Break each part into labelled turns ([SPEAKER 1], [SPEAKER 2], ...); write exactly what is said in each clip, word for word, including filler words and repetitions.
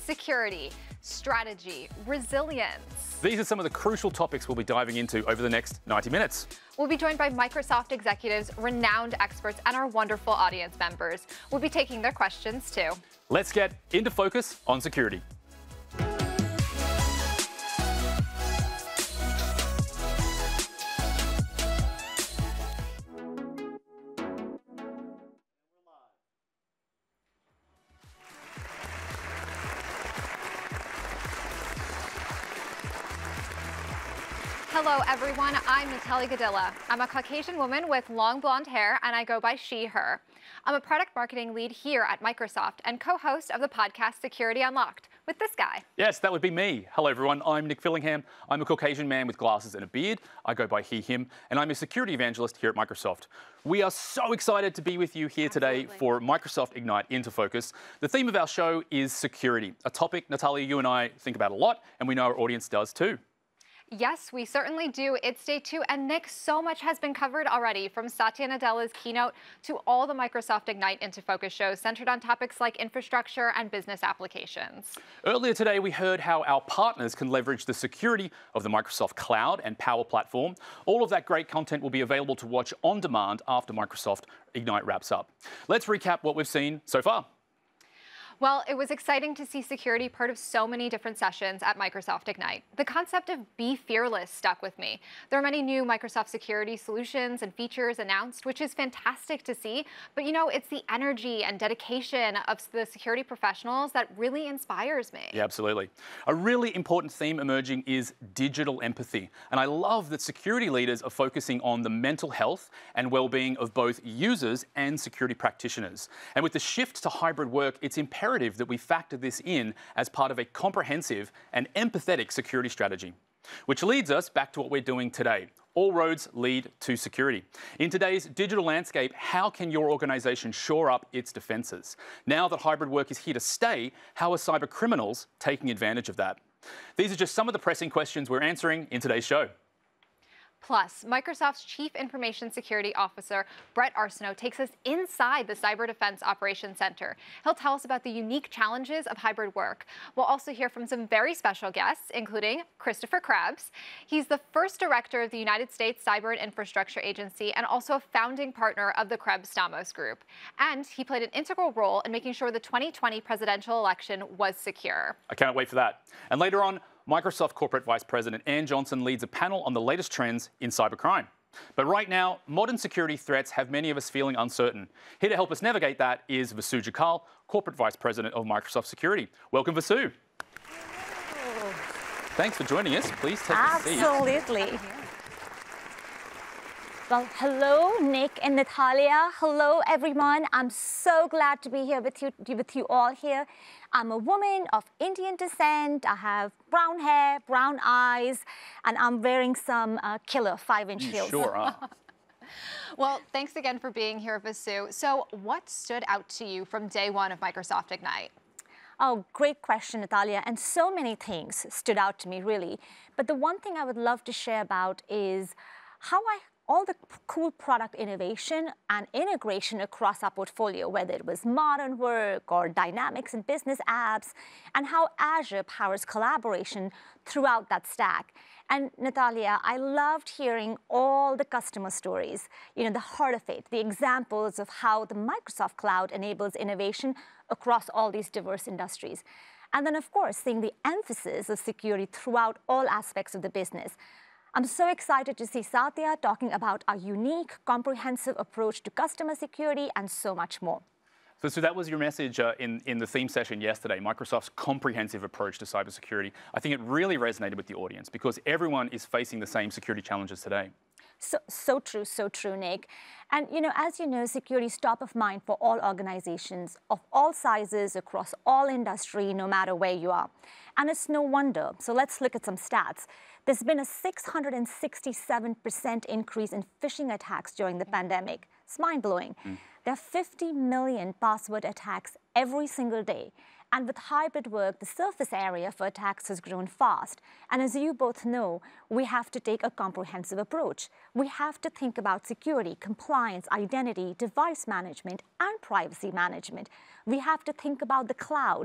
[SPEAKER 1] security, strategy, resilience.
[SPEAKER 2] These are some of the crucial topics we'll be diving into over the next ninety minutes.
[SPEAKER 1] We'll be joined by Microsoft executives, renowned experts, and our wonderful audience members. We'll be taking their questions too.
[SPEAKER 2] Let's get into focus on security.
[SPEAKER 1] Hello everyone, I'm Natalie Gadilla. I'm a Caucasian woman with long blonde hair and I go by she, her. I'm a product marketing lead here at Microsoft and co-host of the podcast Security Unlocked with this guy.
[SPEAKER 2] Yes, that would be me. Hello everyone, I'm Nick Fillingham. I'm a Caucasian man with glasses and a beard. I go by he, him, and I'm a security evangelist here at Microsoft. We are so excited to be with you here today
[SPEAKER 1] Absolutely.
[SPEAKER 2] for Microsoft Ignite Into Focus. The theme of our show is security, a topic, Natalia, you and I think about a lot, and we know our audience does too.
[SPEAKER 1] Yes, we certainly do. It's day two, and Nick, so much has been covered already, from Satya Nadella's keynote to all the Microsoft Ignite Into Focus shows centered on topics like infrastructure and business applications.
[SPEAKER 2] Earlier today, we heard how our partners can leverage the security of the Microsoft Cloud and Power Platform. All of that great content will be available to watch on demand after Microsoft Ignite wraps up. Let's recap what we've seen so far.
[SPEAKER 1] Well, it was exciting to see security part of so many different sessions at Microsoft Ignite. The concept of be fearless stuck with me. There are many new Microsoft security solutions and features announced, which is fantastic to see. But you know, it's the energy and dedication of the security professionals that really inspires me.
[SPEAKER 2] Yeah, absolutely. A really important theme emerging is digital empathy. And I love that security leaders are focusing on the mental health and well-being of both users and security practitioners. And with the shift to hybrid work, it's imperative that we factor this in as part of a comprehensive and empathetic security strategy. Which leads us back to what we're doing today. All roads lead to security. In today's digital landscape, how can your organization shore up its defenses? Now that hybrid work is here to stay, how are cyber criminals taking advantage of that? These are just some of the pressing questions we're answering in today's show.
[SPEAKER 1] Plus, Microsoft's Chief Information Security Officer, Brett Arsenault, takes us inside the Cyber Defense Operations Center. He'll tell us about the unique challenges of hybrid work. We'll also hear from some very special guests, including Christopher Krebs. He's the first director of the United States Cyber and Infrastructure Agency and also a founding partner of the Krebs-Stamos Group. And he played an integral role in making sure the twenty twenty presidential election was secure.
[SPEAKER 2] I can't wait for that. And later on, Microsoft Corporate Vice President Ann Johnson leads a panel on the latest trends in cybercrime. But right now, modern security threats have many of us feeling uncertain. Here to help us navigate that is Vasu Jakal, Corporate Vice President of Microsoft Security. Welcome, Vasu.
[SPEAKER 3] Oh.
[SPEAKER 2] Thanks for joining us. Please take
[SPEAKER 3] Absolutely.
[SPEAKER 2] a seat.
[SPEAKER 3] Absolutely. Well, hello, Nick and Natalia. Hello, everyone. I'm so glad to be here with you, with you all here. I'm a woman of Indian descent. I have brown hair, brown eyes, and I'm wearing some uh, killer five-inch
[SPEAKER 2] You
[SPEAKER 3] heels.
[SPEAKER 2] sure are.
[SPEAKER 1] Well, thanks again for being here, Vasu. So what stood out to you from day one of Microsoft Ignite?
[SPEAKER 3] Oh, great question, Natalia. And so many things stood out to me, really. But the one thing I would love to share about is how I all the cool product innovation and integration across our portfolio, whether it was modern work or dynamics and business apps, and how Azure powers collaboration throughout that stack. And Natalia, I loved hearing all the customer stories, you know, the heart of it, the examples of how the Microsoft Cloud enables innovation across all these diverse industries. And then, of course, seeing the emphasis of security throughout all aspects of the business. I'm so excited to see Satya talking about our unique, comprehensive approach to customer security and so much more.
[SPEAKER 2] So, so that was your message uh, in, in the theme session yesterday, Microsoft's comprehensive approach to cybersecurity. I think it really resonated with the audience because everyone is facing the same security challenges today.
[SPEAKER 3] So, so true, so true, Nick. And, you know, as you know, security is top of mind for all organizations of all sizes across all industry, no matter where you are. And it's no wonder. So let's look at some stats. There's been a six hundred sixty-seven percent increase in phishing attacks during the pandemic. It's mind-blowing. Mm. There are fifty million password attacks every single day. And with hybrid work, the surface area for attacks has grown fast. And as you both know, we have to take a comprehensive approach. We have to think about security, compliance, identity, device management, and privacy management. We have to think about the cloud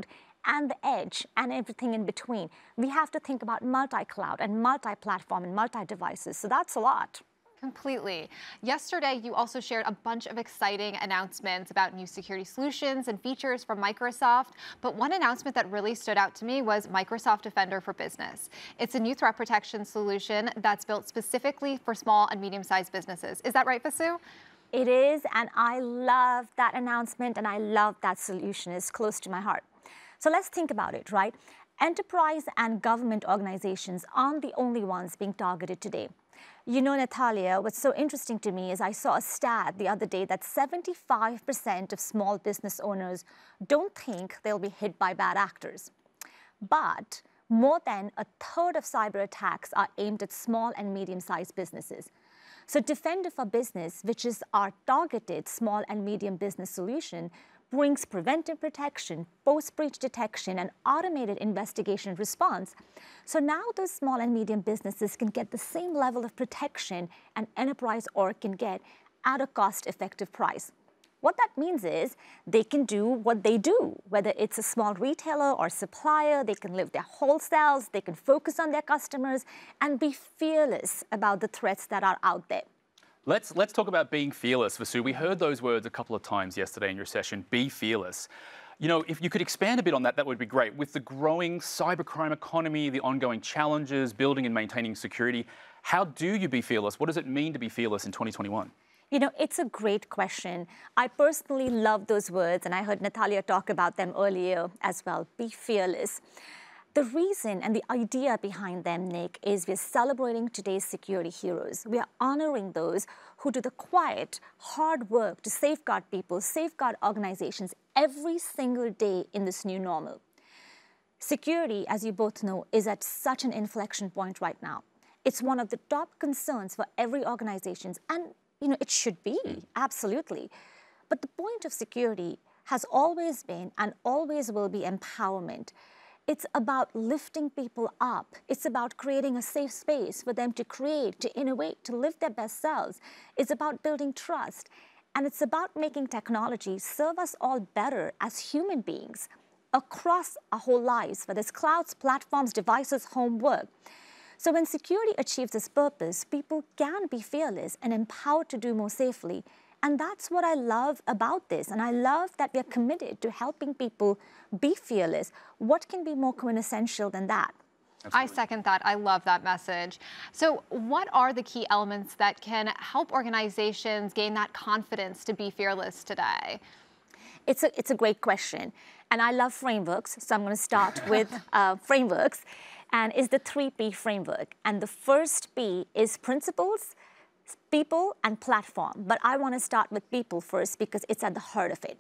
[SPEAKER 3] and the edge and everything in between. We have to think about multi-cloud and multi-platform and multi-devices. So that's a lot.
[SPEAKER 1] Completely. Yesterday, you also shared a bunch of exciting announcements about new security solutions and features from Microsoft. But one announcement that really stood out to me was Microsoft Defender for Business. It's a new threat protection solution that's built specifically for small and medium-sized businesses. Is that right, Vasu?
[SPEAKER 3] It is, and I love that announcement, and I love that solution. It's close to my heart. So let's think about it, right? Enterprise and government organizations aren't the only ones being targeted today. You know, Natalia, what's so interesting to me is I saw a stat the other day that seventy-five percent of small business owners don't think they'll be hit by bad actors. But more than a third of cyber attacks are aimed at small and medium-sized businesses. So Defender for Business, which is our targeted small and medium business solution, brings preventive protection, post-breach detection, and automated investigation response. So now those small and medium businesses can get the same level of protection an enterprise org can get at a cost-effective price. What that means is they can do what they do, whether it's a small retailer or supplier, they can live their wholesales, they can focus on their customers, and be fearless about the threats that are out there.
[SPEAKER 2] Let's, let's talk about being fearless, Vasu. We heard those words a couple of times yesterday in your session, be fearless. You know, if you could expand a bit on that, that would be great. With the growing cybercrime economy, the ongoing challenges, building and maintaining security, how do you be fearless? What does it mean to be fearless in twenty twenty-one?
[SPEAKER 3] You know, it's a great question. I personally love those words, and I heard Natalia talk about them earlier as well. Be fearless. The reason and the idea behind them, Nick, is we're celebrating today's security heroes. We are honoring those who do the quiet, hard work to safeguard people, safeguard organizations every single day in this new normal. Security, as you both know, is at such an inflection point right now. It's one of the top concerns for every organization, and you know, it should be, absolutely. But the point of security has always been and always will be empowerment. It's about lifting people up. It's about creating a safe space for them to create, to innovate, to live their best selves. It's about building trust. And it's about making technology serve us all better as human beings across our whole lives, whether it's clouds, platforms, devices, home, work. So when security achieves its purpose, people can be fearless and empowered to do more safely. And that's what I love about this. And I love that we're committed to helping people be fearless. What can be more quintessential than that?
[SPEAKER 1] Absolutely. I second that. I love that message. So what are the key elements that can help organizations gain that confidence to be fearless today?
[SPEAKER 3] It's a, it's a great question. And I love frameworks. So I'm going to start with uh, frameworks. And it's the three P framework. And the first P is principles, people, and platform. But I want to start with people first because it's at the heart of it.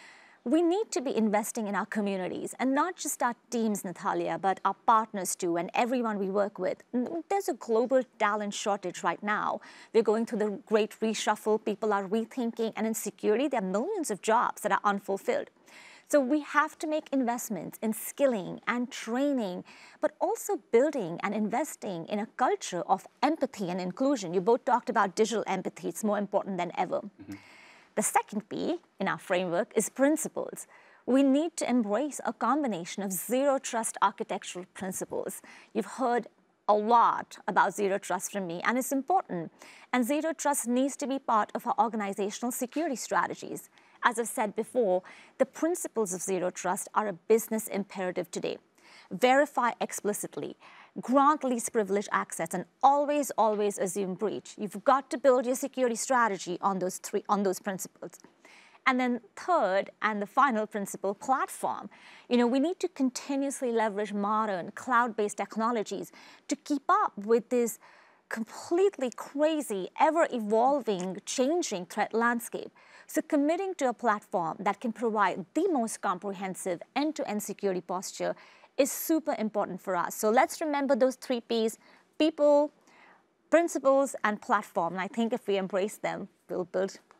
[SPEAKER 3] We need to be investing in our communities, and not just our teams, Natalia, but our partners too, and everyone we work with. There's a global talent shortage right now. We're going through the great reshuffle. People are rethinking, and in security, there are millions of jobs that are unfulfilled. So we have to make investments in skilling and training, but also building and investing in a culture of empathy and inclusion. You both talked about digital empathy. It's more important than ever. Mm-hmm. The second P in our framework is principles. We need to embrace a combination of zero trust architectural principles. You've heard a lot about zero trust from me, and it's important. And zero trust needs to be part of our organizational security strategies. As I've said before, the principles of zero trust are a business imperative today. Verify explicitly, grant least privilege access, and always, always assume breach. You've got to build your security strategy on those three, on those principles. And then third, and the final principle, platform. You know, we need to continuously leverage modern cloud-based technologies to keep up with this completely crazy, ever-evolving, changing threat landscape. So committing to a platform that can provide the most comprehensive end-to-end security posture is super important for us. So let's remember those three Ps, people, principles, and platform. And I think if we embrace them, we'll build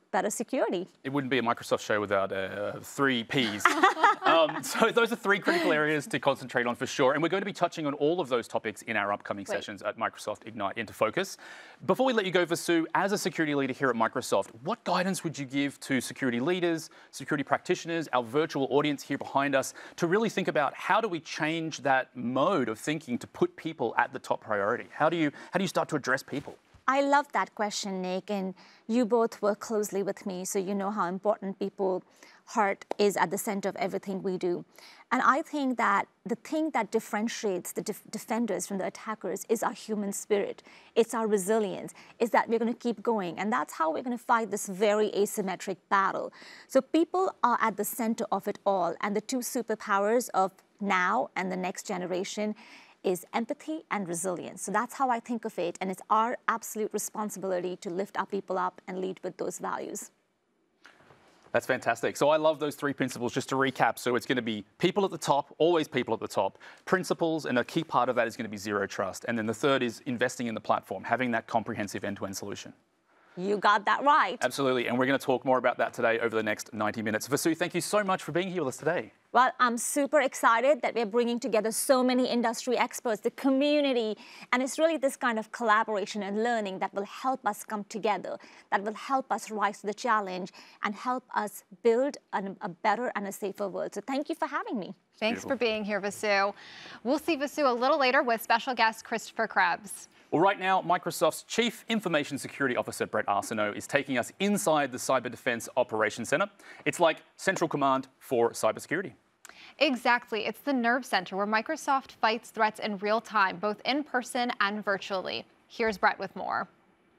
[SPEAKER 3] better security.
[SPEAKER 2] It wouldn't be a Microsoft show without uh, three Ps. um, so those are three critical areas to concentrate on for sure. And we're going to be touching on all of those topics in our upcoming
[SPEAKER 3] Great.
[SPEAKER 2] sessions at Microsoft Ignite Into Focus. Before we let you go, Vasu, as a security leader here at Microsoft, what guidance would you give to security leaders, security practitioners, our virtual audience here behind us, to really think about how do we change that mode of thinking to put people at the top priority? How do you, how do you start to address people?
[SPEAKER 3] I love that question, Nick, and you both work closely with me, so you know how important people's heart is at the center of everything we do. And I think that the thing that differentiates the def defenders from the attackers is our human spirit. It's our resilience. It's that we're going to keep going, and that's how we're going to fight this very asymmetric battle. So people are at the center of it all, and the two superpowers of now and the next generation is empathy and resilience. So that's how I think of it, and it's our absolute responsibility to lift our people up and lead with those values.
[SPEAKER 2] That's fantastic. So I love those three principles. Just to recap, so it's going to be people at the top, always people at the top, principles, and a key part of that is going to be zero trust. And then the third is investing in the platform, having that comprehensive end-to-end solution.
[SPEAKER 3] You got that right.
[SPEAKER 2] Absolutely, and we're going to talk more about that today over the next ninety minutes. Vasu, thank you so much for being here with us today.
[SPEAKER 3] Well, I'm super excited that we're bringing together so many industry experts, the community, and it's really this kind of collaboration and learning that will help us come together, that will help us rise to the challenge and help us build an, a better and a safer world. So thank you for having me.
[SPEAKER 1] Thanks for being here, Vasu. We'll see Vasu a little later with special guest Christopher Krebs.
[SPEAKER 2] Well, right now, Microsoft's Chief Information Security Officer, Brett Arsenault, is taking us inside the Cyber Defense Operations Center. It's like central command for cybersecurity.
[SPEAKER 1] Exactly. It's the nerve center where Microsoft fights threats in real time, both in person and virtually. Here's Brett with more.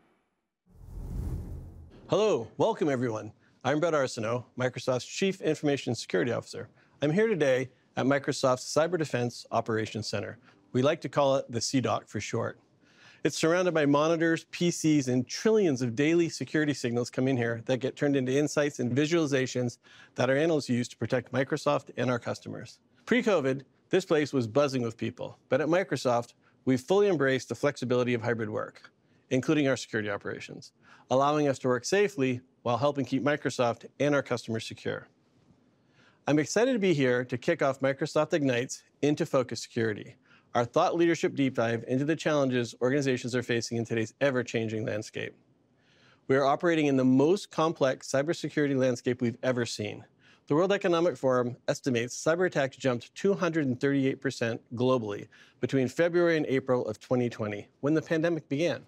[SPEAKER 4] Hello, welcome everyone. I'm Brett Arsenault, Microsoft's Chief Information Security Officer. I'm here today at Microsoft's Cyber Defense Operations Center. We like to call it the C D O C for short. It's surrounded by monitors, P Cs, and trillions of daily security signals come in here that get turned into insights and visualizations that our analysts use to protect Microsoft and our customers. Pre-COVID, this place was buzzing with people, but at Microsoft, we've fully embraced the flexibility of hybrid work, including our security operations, allowing us to work safely while helping keep Microsoft and our customers secure. I'm excited to be here to kick off Microsoft Ignite's Into Focus Security, our thought leadership deep dive into the challenges organizations are facing in today's ever-changing landscape. We are operating in the most complex cybersecurity landscape we've ever seen. The World Economic Forum estimates cyber attacks jumped two hundred thirty-eight percent globally between February and April of twenty twenty, when the pandemic began.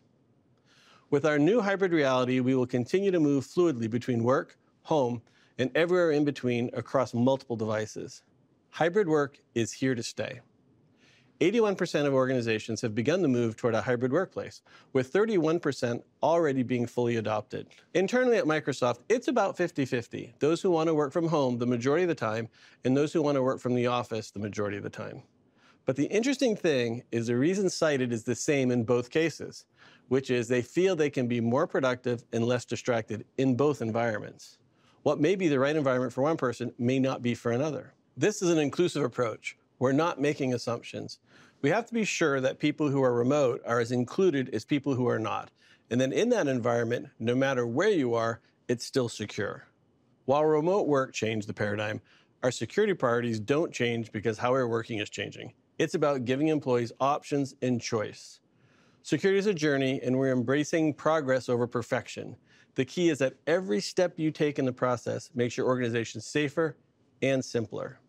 [SPEAKER 4] With our new hybrid reality, we will continue to move fluidly between work, home, and everywhere in between across multiple devices. Hybrid work is here to stay. eighty-one percent of organizations have begun to move toward a hybrid workplace, with thirty-one percent already being fully adopted. Internally at Microsoft, it's about fifty fifty, those who want to work from home the majority of the time, and those who want to work from the office the majority of the time. But the interesting thing is the reason cited is the same in both cases, which is they feel they can be more productive and less distracted in both environments. What may be the right environment for one person may not be for another. This is an inclusive approach. We're not making assumptions. We have to be sure that people who are remote are as included as people who are not. And then in that environment, no matter where you are, it's still secure. While remote work changed the paradigm, our security priorities don't change because how we're working is changing. It's about giving employees options and choice. Security is a journey, and we're embracing progress over perfection. The key is that every step you take in the process makes your organization safer and simpler.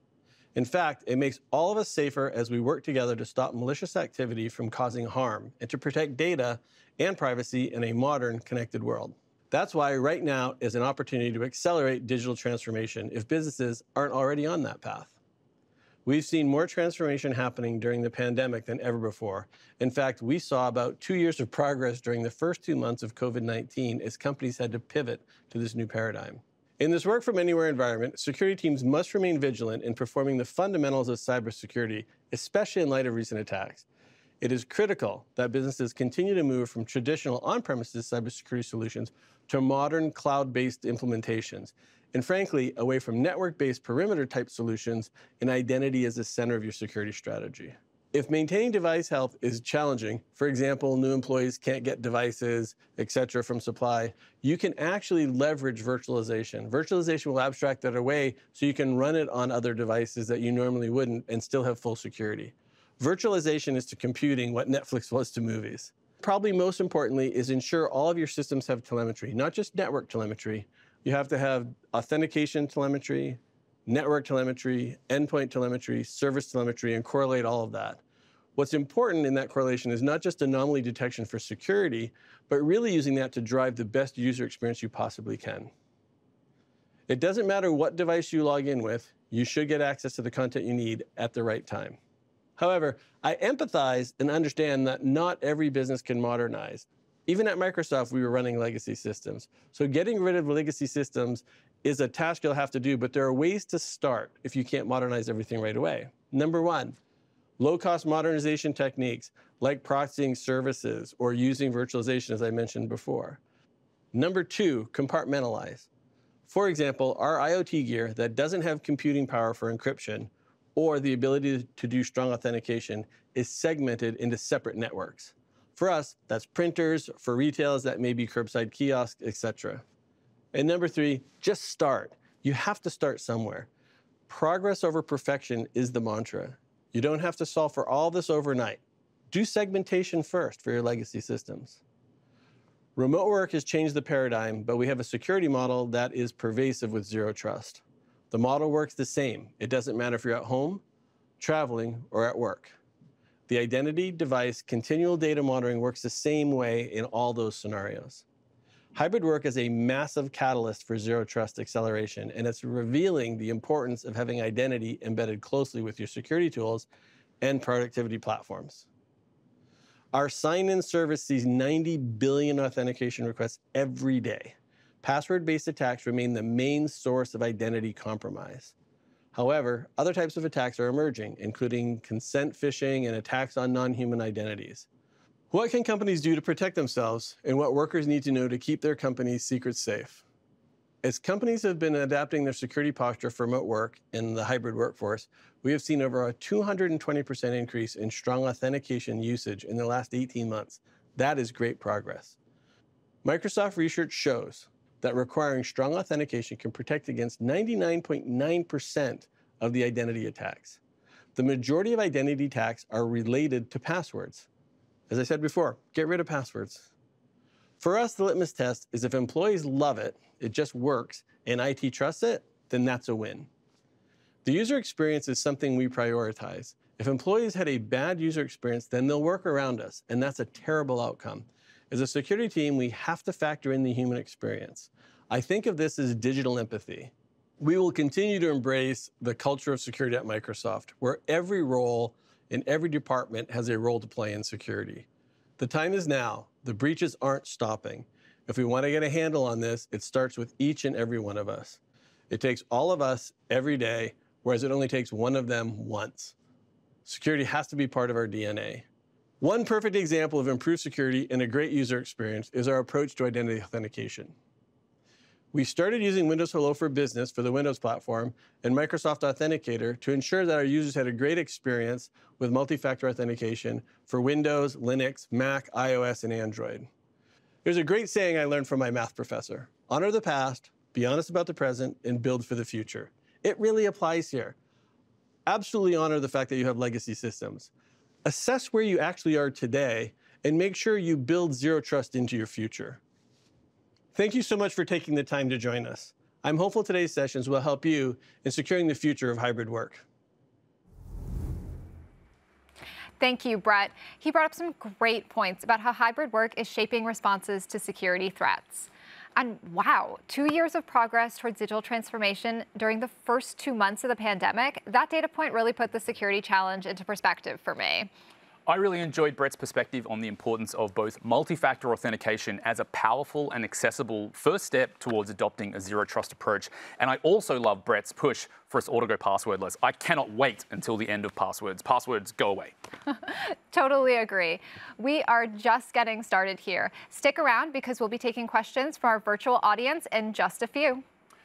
[SPEAKER 4] In fact, it makes all of us safer as we work together to stop malicious activity from causing harm and to protect data and privacy in a modern, connected world. That's why right now is an opportunity to accelerate digital transformation if businesses aren't already on that path. We've seen more transformation happening during the pandemic than ever before. In fact, we saw about two years of progress during the first two months of COVID nineteen as companies had to pivot to this new paradigm. In this work from anywhere environment, security teams must remain vigilant in performing the fundamentals of cybersecurity, especially in light of recent attacks. It is critical that businesses continue to move from traditional on-premises cybersecurity solutions to modern cloud-based implementations, and frankly, away from network-based perimeter-type solutions and identity as the center of your security strategy. If maintaining device health is challenging, for example, new employees can't get devices, et cetera, from supply, you can actually leverage virtualization. Virtualization will abstract that away so you can run it on other devices that you normally wouldn't and still have full security. Virtualization is to computing what Netflix was to movies. Probably most importantly is ensure all of your systems have telemetry, not just network telemetry. You have to have authentication telemetry, network telemetry, endpoint telemetry, service telemetry, and correlate all of that. What's important in that correlation is not just anomaly detection for security, but really using that to drive the best user experience you possibly can. It doesn't matter what device you log in with, you should get access to the content you need at the right time. However, I empathize and understand that not every business can modernize. Even at Microsoft, we were running legacy systems. So getting rid of legacy systems is a task you'll have to do, but there are ways to start if you can't modernize everything right away. Number one, low-cost modernization techniques like proxying services or using virtualization, as I mentioned before. Number two, compartmentalize. For example, our IoT gear that doesn't have computing power for encryption or the ability to do strong authentication is segmented into separate networks. For us, that's printers. For retailers, that may be curbside kiosks, et cetera. And number three, just start. You have to start somewhere. Progress over perfection is the mantra. You don't have to solve for all this overnight. Do segmentation first for your legacy systems. Remote work has changed the paradigm, but we have a security model that is pervasive with zero trust. The model works the same. It doesn't matter if you're at home, traveling, or at work. The identity, device, continual data monitoring works the same way in all those scenarios. Hybrid work is a massive catalyst for zero trust acceleration, and it's revealing the importance of having identity embedded closely with your security tools and productivity platforms. Our sign-in service sees ninety billion authentication requests every day. Password-based attacks remain the main source of identity compromise. However, other types of attacks are emerging, including consent phishing and attacks on non-human identities. What can companies do to protect themselves, and what workers need to know to keep their company's secrets safe? As companies have been adapting their security posture for remote work and the hybrid workforce, we have seen over a two hundred twenty percent increase in strong authentication usage in the last eighteen months. That is great progress. Microsoft research shows that requiring strong authentication can protect against ninety-nine point nine percent of the identity attacks. The majority of identity attacks are related to passwords. As I said before, get rid of passwords. For us, the litmus test is if employees love it, it just works, and I T trusts it, then that's a win. The user experience is something we prioritize. If employees had a bad user experience, then they'll work around us, and that's a terrible outcome. As a security team, we have to factor in the human experience. I think of this as digital empathy. We will continue to embrace the culture of security at Microsoft, where every role in every department has a role to play in security. The time is now. The breaches aren't stopping. If we want to get a handle on this, it starts with each and every one of us. It takes all of us every day, whereas it only takes one of them once. Security has to be part of our D N A. One perfect example of improved security and a great user experience is our approach to identity authentication. We started using Windows Hello for Business for the Windows platform and Microsoft Authenticator to ensure that our users had a great experience with multi-factor authentication for Windows, Linux, Mac, iOS, and Android. There's a great saying I learned from my math professor: honor the past, be honest about the present, and build for the future. It really applies here. Absolutely honor the fact that you have legacy systems. Assess where you actually are today and make sure you build zero trust into your future. Thank you so much for taking the time to join us. I'm hopeful today's sessions will help you in securing the future of hybrid work.
[SPEAKER 1] Thank you, Brett. He brought up some great points about how hybrid work is shaping responses to security threats. And wow, two years of progress towards digital transformation during the first two months of the pandemic, that data point really put the security challenge into perspective for me.
[SPEAKER 2] I really enjoyed Brett's perspective on the importance of both multi-factor authentication as a powerful and accessible first step towards adopting a zero trust approach. And I also love Brett's push for us all to go passwordless. I cannot wait until the end of passwords. Passwords, go away.
[SPEAKER 1] Totally agree. We are just getting started here. Stick around because we'll be taking questions from our virtual audience in just a few.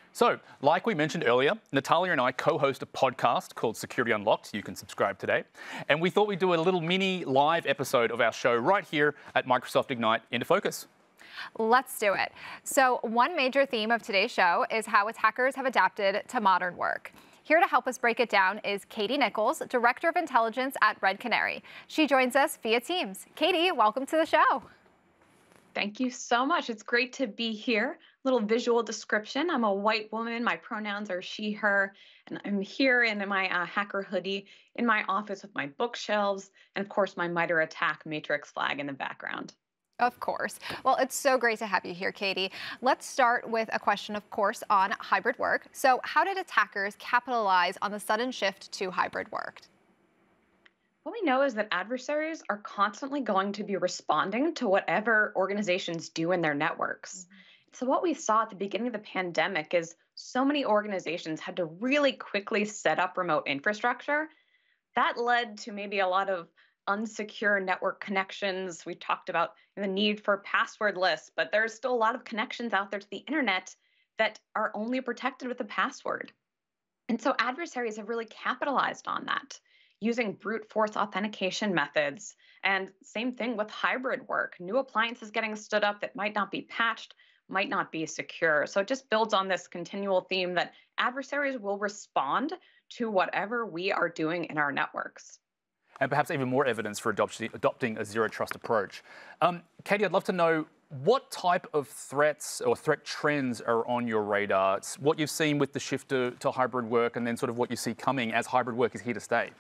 [SPEAKER 2] So, like we mentioned earlier, Natalia and I co-host a podcast called Security Unlocked. You can subscribe today. And we thought we'd do a little mini live episode of our show right here at Microsoft Ignite Into Focus.
[SPEAKER 1] Let's do it. So one major theme of today's show is how attackers have adapted to modern work. Here to help us break it down is Katie Nichols, Director of Intelligence at Red Canary. She joins us via Teams. Katie, welcome to the show.
[SPEAKER 5] Thank you so much. It's great to be here. Little visual description. I'm a white woman. My pronouns are she, her, and I'm here in my uh, hacker hoodie in my office with my bookshelves and, of course, my MITRE ATT&CK matrix flag in the background.
[SPEAKER 1] Of course. Well, it's so great to have you here, Katie. Let's start with a question, of course, on hybrid work. So how did attackers capitalize on the sudden shift to hybrid work?
[SPEAKER 5] What we know is that adversaries are constantly going to be responding to whatever organizations do in their networks. Mm-hmm. So what we saw at the beginning of the pandemic is so many organizations had to really quickly set up remote infrastructure. That led to maybe a lot of unsecure network connections. We talked about the need for passwordless, but there's still a lot of connections out there to the internet that are only protected with a password. And so adversaries have really capitalized on that, using brute force authentication methods. And same thing with hybrid work, new appliances getting stood up that might not be patched, might not be secure. So it just builds on this continual theme that adversaries will respond to whatever we are doing in our networks.
[SPEAKER 2] And perhaps even more evidence for adoption, adopting a zero trust approach. Um, Katie, I'd love to know what type of threats or threat trends are on your radar, it's what you've seen with the shift to, to hybrid work, and then sort of what you see coming as hybrid work is here to stay.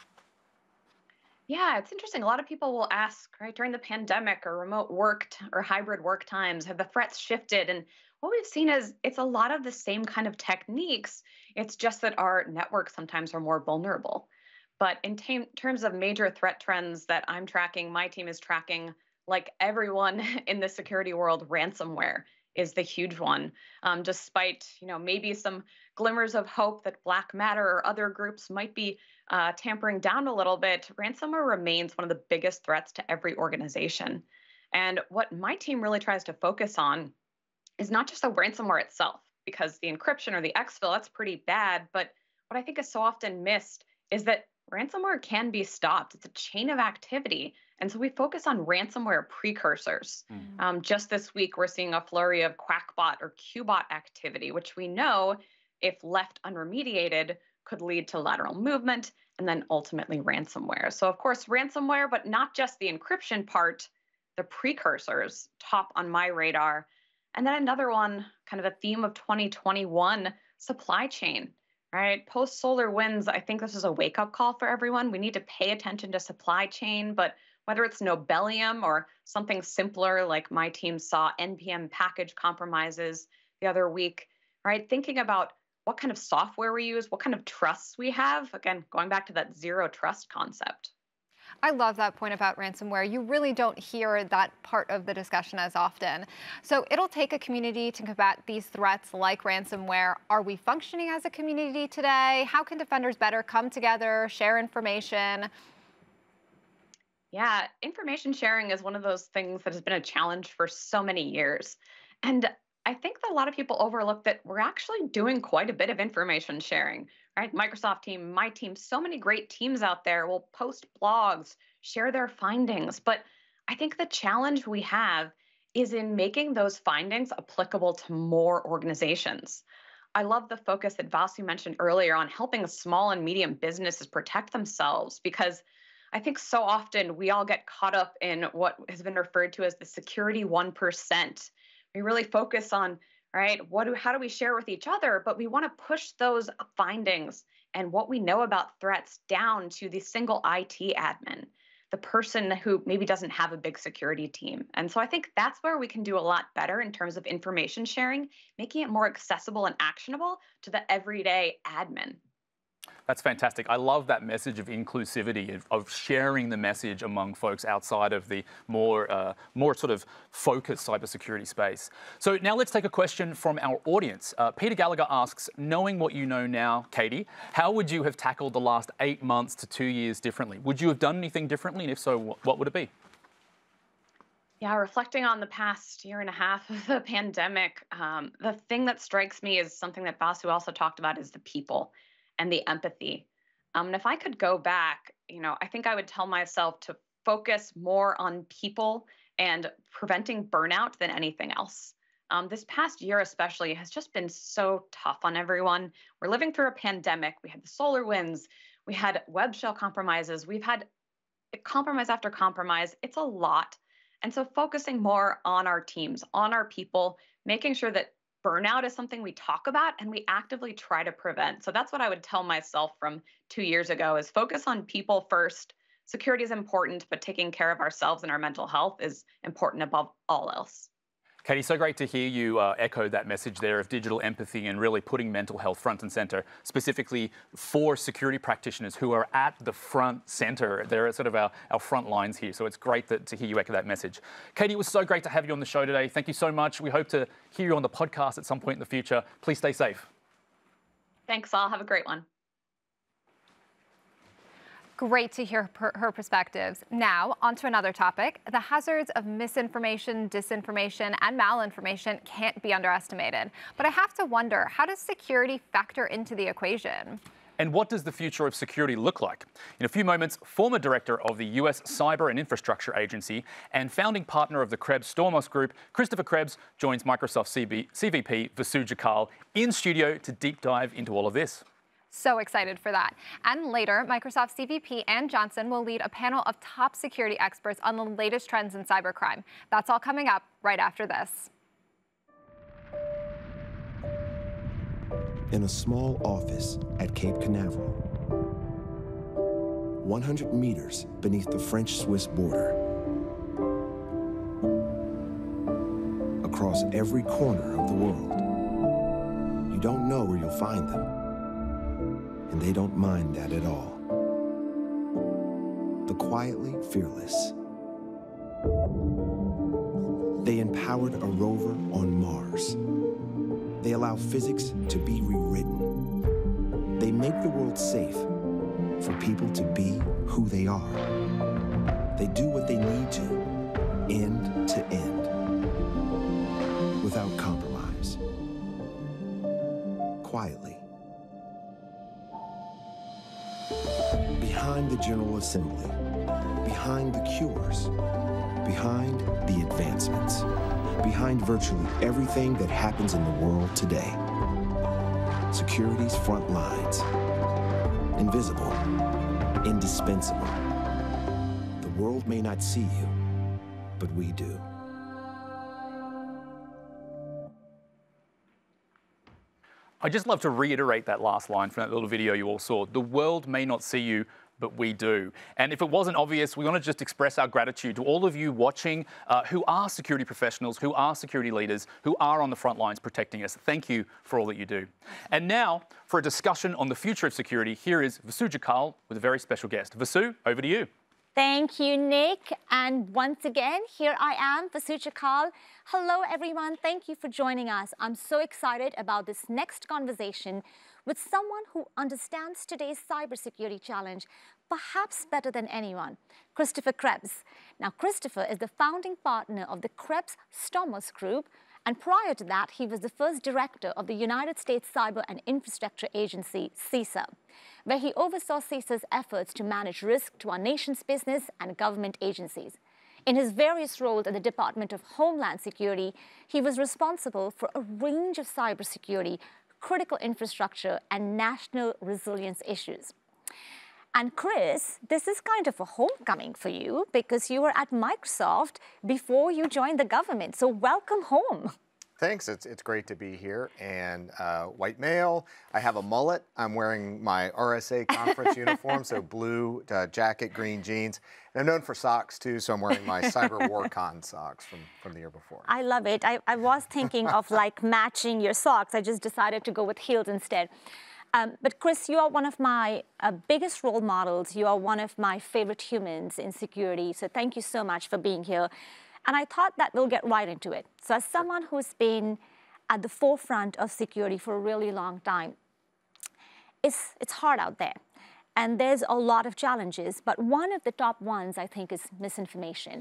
[SPEAKER 5] Yeah, it's interesting. A lot of people will ask, right, during the pandemic or remote work t- or hybrid work times, have the threats shifted? And what we've seen is it's a lot of the same kind of techniques. It's just that our networks sometimes are more vulnerable. But in t- terms of major threat trends that I'm tracking, my team is tracking, like everyone in the security world, ransomware is the huge one. Um, despite, you know, maybe some glimmers of hope that Black Matter or other groups might be uh, tampering down a little bit, ransomware remains one of the biggest threats to every organization. And what my team really tries to focus on is not just the ransomware itself, because the encryption or the exfil, that's pretty bad. But what I think is so often missed is that ransomware can be stopped. It's a chain of activity. And so we focus on ransomware precursors. Mm. Um, just this week, we're seeing a flurry of Quackbot or Qbot activity, which we know, if left unremediated, could lead to lateral movement and then ultimately ransomware. So of course, ransomware, but not just the encryption part, the precursors top on my radar. And then another one, kind of a theme of twenty twenty-one, supply chain. Right, post SolarWinds, I think this is a wake-up call for everyone. We need to pay attention to supply chain, but whether it's Nobelium or something simpler like my team saw N P M package compromises the other week, right? Thinking about what kind of software we use, what kind of trusts we have. Again, going back to that zero trust concept.
[SPEAKER 1] I love that point about ransomware. You really don't hear that part of the discussion as often. So it'll take a community to combat these threats like ransomware. Are we functioning as a community today? How can defenders better come together, share information?
[SPEAKER 5] Yeah, information sharing is one of those things that has been a challenge for so many years. And I think that a lot of people overlook that we're actually doing quite a bit of information sharing, right? Microsoft team, my team, so many great teams out there will post blogs, share their findings. But I think the challenge we have is in making those findings applicable to more organizations. I love the focus that Vasu mentioned earlier on helping small and medium businesses protect themselves, because I think so often we all get caught up in what has been referred to as the security one percent. We really focus on, right, what do, how do we share with each other? But we want to push those findings and what we know about threats down to the single I T admin, the person who maybe doesn't have a big security team. And so I think that's where we can do a lot better in terms of information sharing, making it more accessible and actionable to the everyday admin.
[SPEAKER 2] That's fantastic. I love that message of inclusivity, of, of sharing the message among folks outside of the more, uh, more sort of focused cybersecurity space. So now let's take a question from our audience. Uh, Peter Gallagher asks, knowing what you know now, Katie, how would you have tackled the last eight months to two years differently? Would you have done anything differently? And if so, what would it be?
[SPEAKER 5] Yeah, reflecting on the past year and a half of the pandemic, um, the thing that strikes me is something that Vasu also talked about is the people and the empathy. Um, and if I could go back, you know, I think I would tell myself to focus more on people and preventing burnout than anything else. Um, this past year, especially, has just been so tough on everyone. We're living through a pandemic. We had the solar winds, we had web shell compromises, we've had compromise after compromise. It's a lot. And so focusing more on our teams, on our people, making sure that burnout is something we talk about and we actively try to prevent. So that's what I would tell myself from two years ago is focus on people first. Security is important, but taking care of ourselves and our mental health is important above all else.
[SPEAKER 2] Katie, so great to hear you uh, echo that message there of digital empathy and really putting mental health front and centre, specifically for security practitioners who are at the front centre. They're sort of our, our front lines here, so it's great that, to hear you echo that message. Katie, it was so great to have you on the show today. Thank you so much. We hope to hear you on the podcast at some point in the future. Please stay safe.
[SPEAKER 5] Thanks all. Have a great one.
[SPEAKER 1] Great to hear per her perspectives. Now, on to another topic. The hazards of misinformation, disinformation, and malinformation can't be underestimated. But I have to wonder, how does security factor into the equation?
[SPEAKER 2] And what does the future of security look like? In a few moments, former director of the U S Cyber and Infrastructure Agency and founding partner of the Krebs Stormos Group, Christopher Krebs, joins Microsoft C V P Vasu Jakal in studio to deep dive into all of this.
[SPEAKER 1] So excited for that. And later, Microsoft C V P Ann Johnson will lead a panel of top security experts on the latest trends in cybercrime. That's all coming up right after this.
[SPEAKER 6] In a small office at Cape Canaveral, one hundred meters beneath the French-Swiss border, across every corner of the world, you don't know where you'll find them. And they don't mind that at all. The quietly fearless. They empowered a rover on Mars. They allow physics to be rewritten. They make the world safe for people to be who they are. They do what they need to, end to end, without compromise. Quietly. Behind the General Assembly, behind the cures, behind the advancements, behind virtually everything that happens in the world today. Security's front lines. Invisible, indispensable. The world may not see you, but we do.
[SPEAKER 2] I'd just love to reiterate that last line from that little video you all saw. The world may not see you, but we do. And if it wasn't obvious, we want to just express our gratitude to all of you watching uh, who are security professionals, who are security leaders, who are on the front lines protecting us. Thank you for all that you do. And now, for a discussion on the future of security, here is Vasu Jakal with a very special guest. Vasu, over to you.
[SPEAKER 3] Thank you, Nick. And once again, here I am, Vasu Jakal. Hello, everyone. Thank you for joining us. I'm so excited about this next conversation with someone who understands today's cybersecurity challenge perhaps better than anyone, Christopher Krebs. Now, Christopher is the founding partner of the Krebs Stormos Group, and prior to that, he was the first director of the United States Cyber and Infrastructure Agency, CISA, where he oversaw CISA's efforts to manage risk to our nation's business and government agencies. In his various roles at the Department of Homeland Security, he was responsible for a range of cybersecurity, critical infrastructure, and national resilience issues. And Chris, this is kind of a homecoming for you because you were at Microsoft before you joined the government. So welcome home.
[SPEAKER 7] Thanks. It's, it's great to be here. And uh, white male, I have a mullet. I'm wearing my R S A conference uniform, so blue uh, jacket, green jeans. And I'm known for socks, too, so I'm wearing my Cyber WarCon socks from, from the year before.
[SPEAKER 3] I love it. I, I was thinking of like matching your socks. I just decided to go with heels instead. Um, but Chris, you are one of my uh, biggest role models. You are one of my favorite humans in security. So thank you so much for being here. And I thought that we'll get right into it. So as someone who's been at the forefront of security for a really long time, it's, it's hard out there. And there's a lot of challenges, but one of the top ones, I think, is misinformation.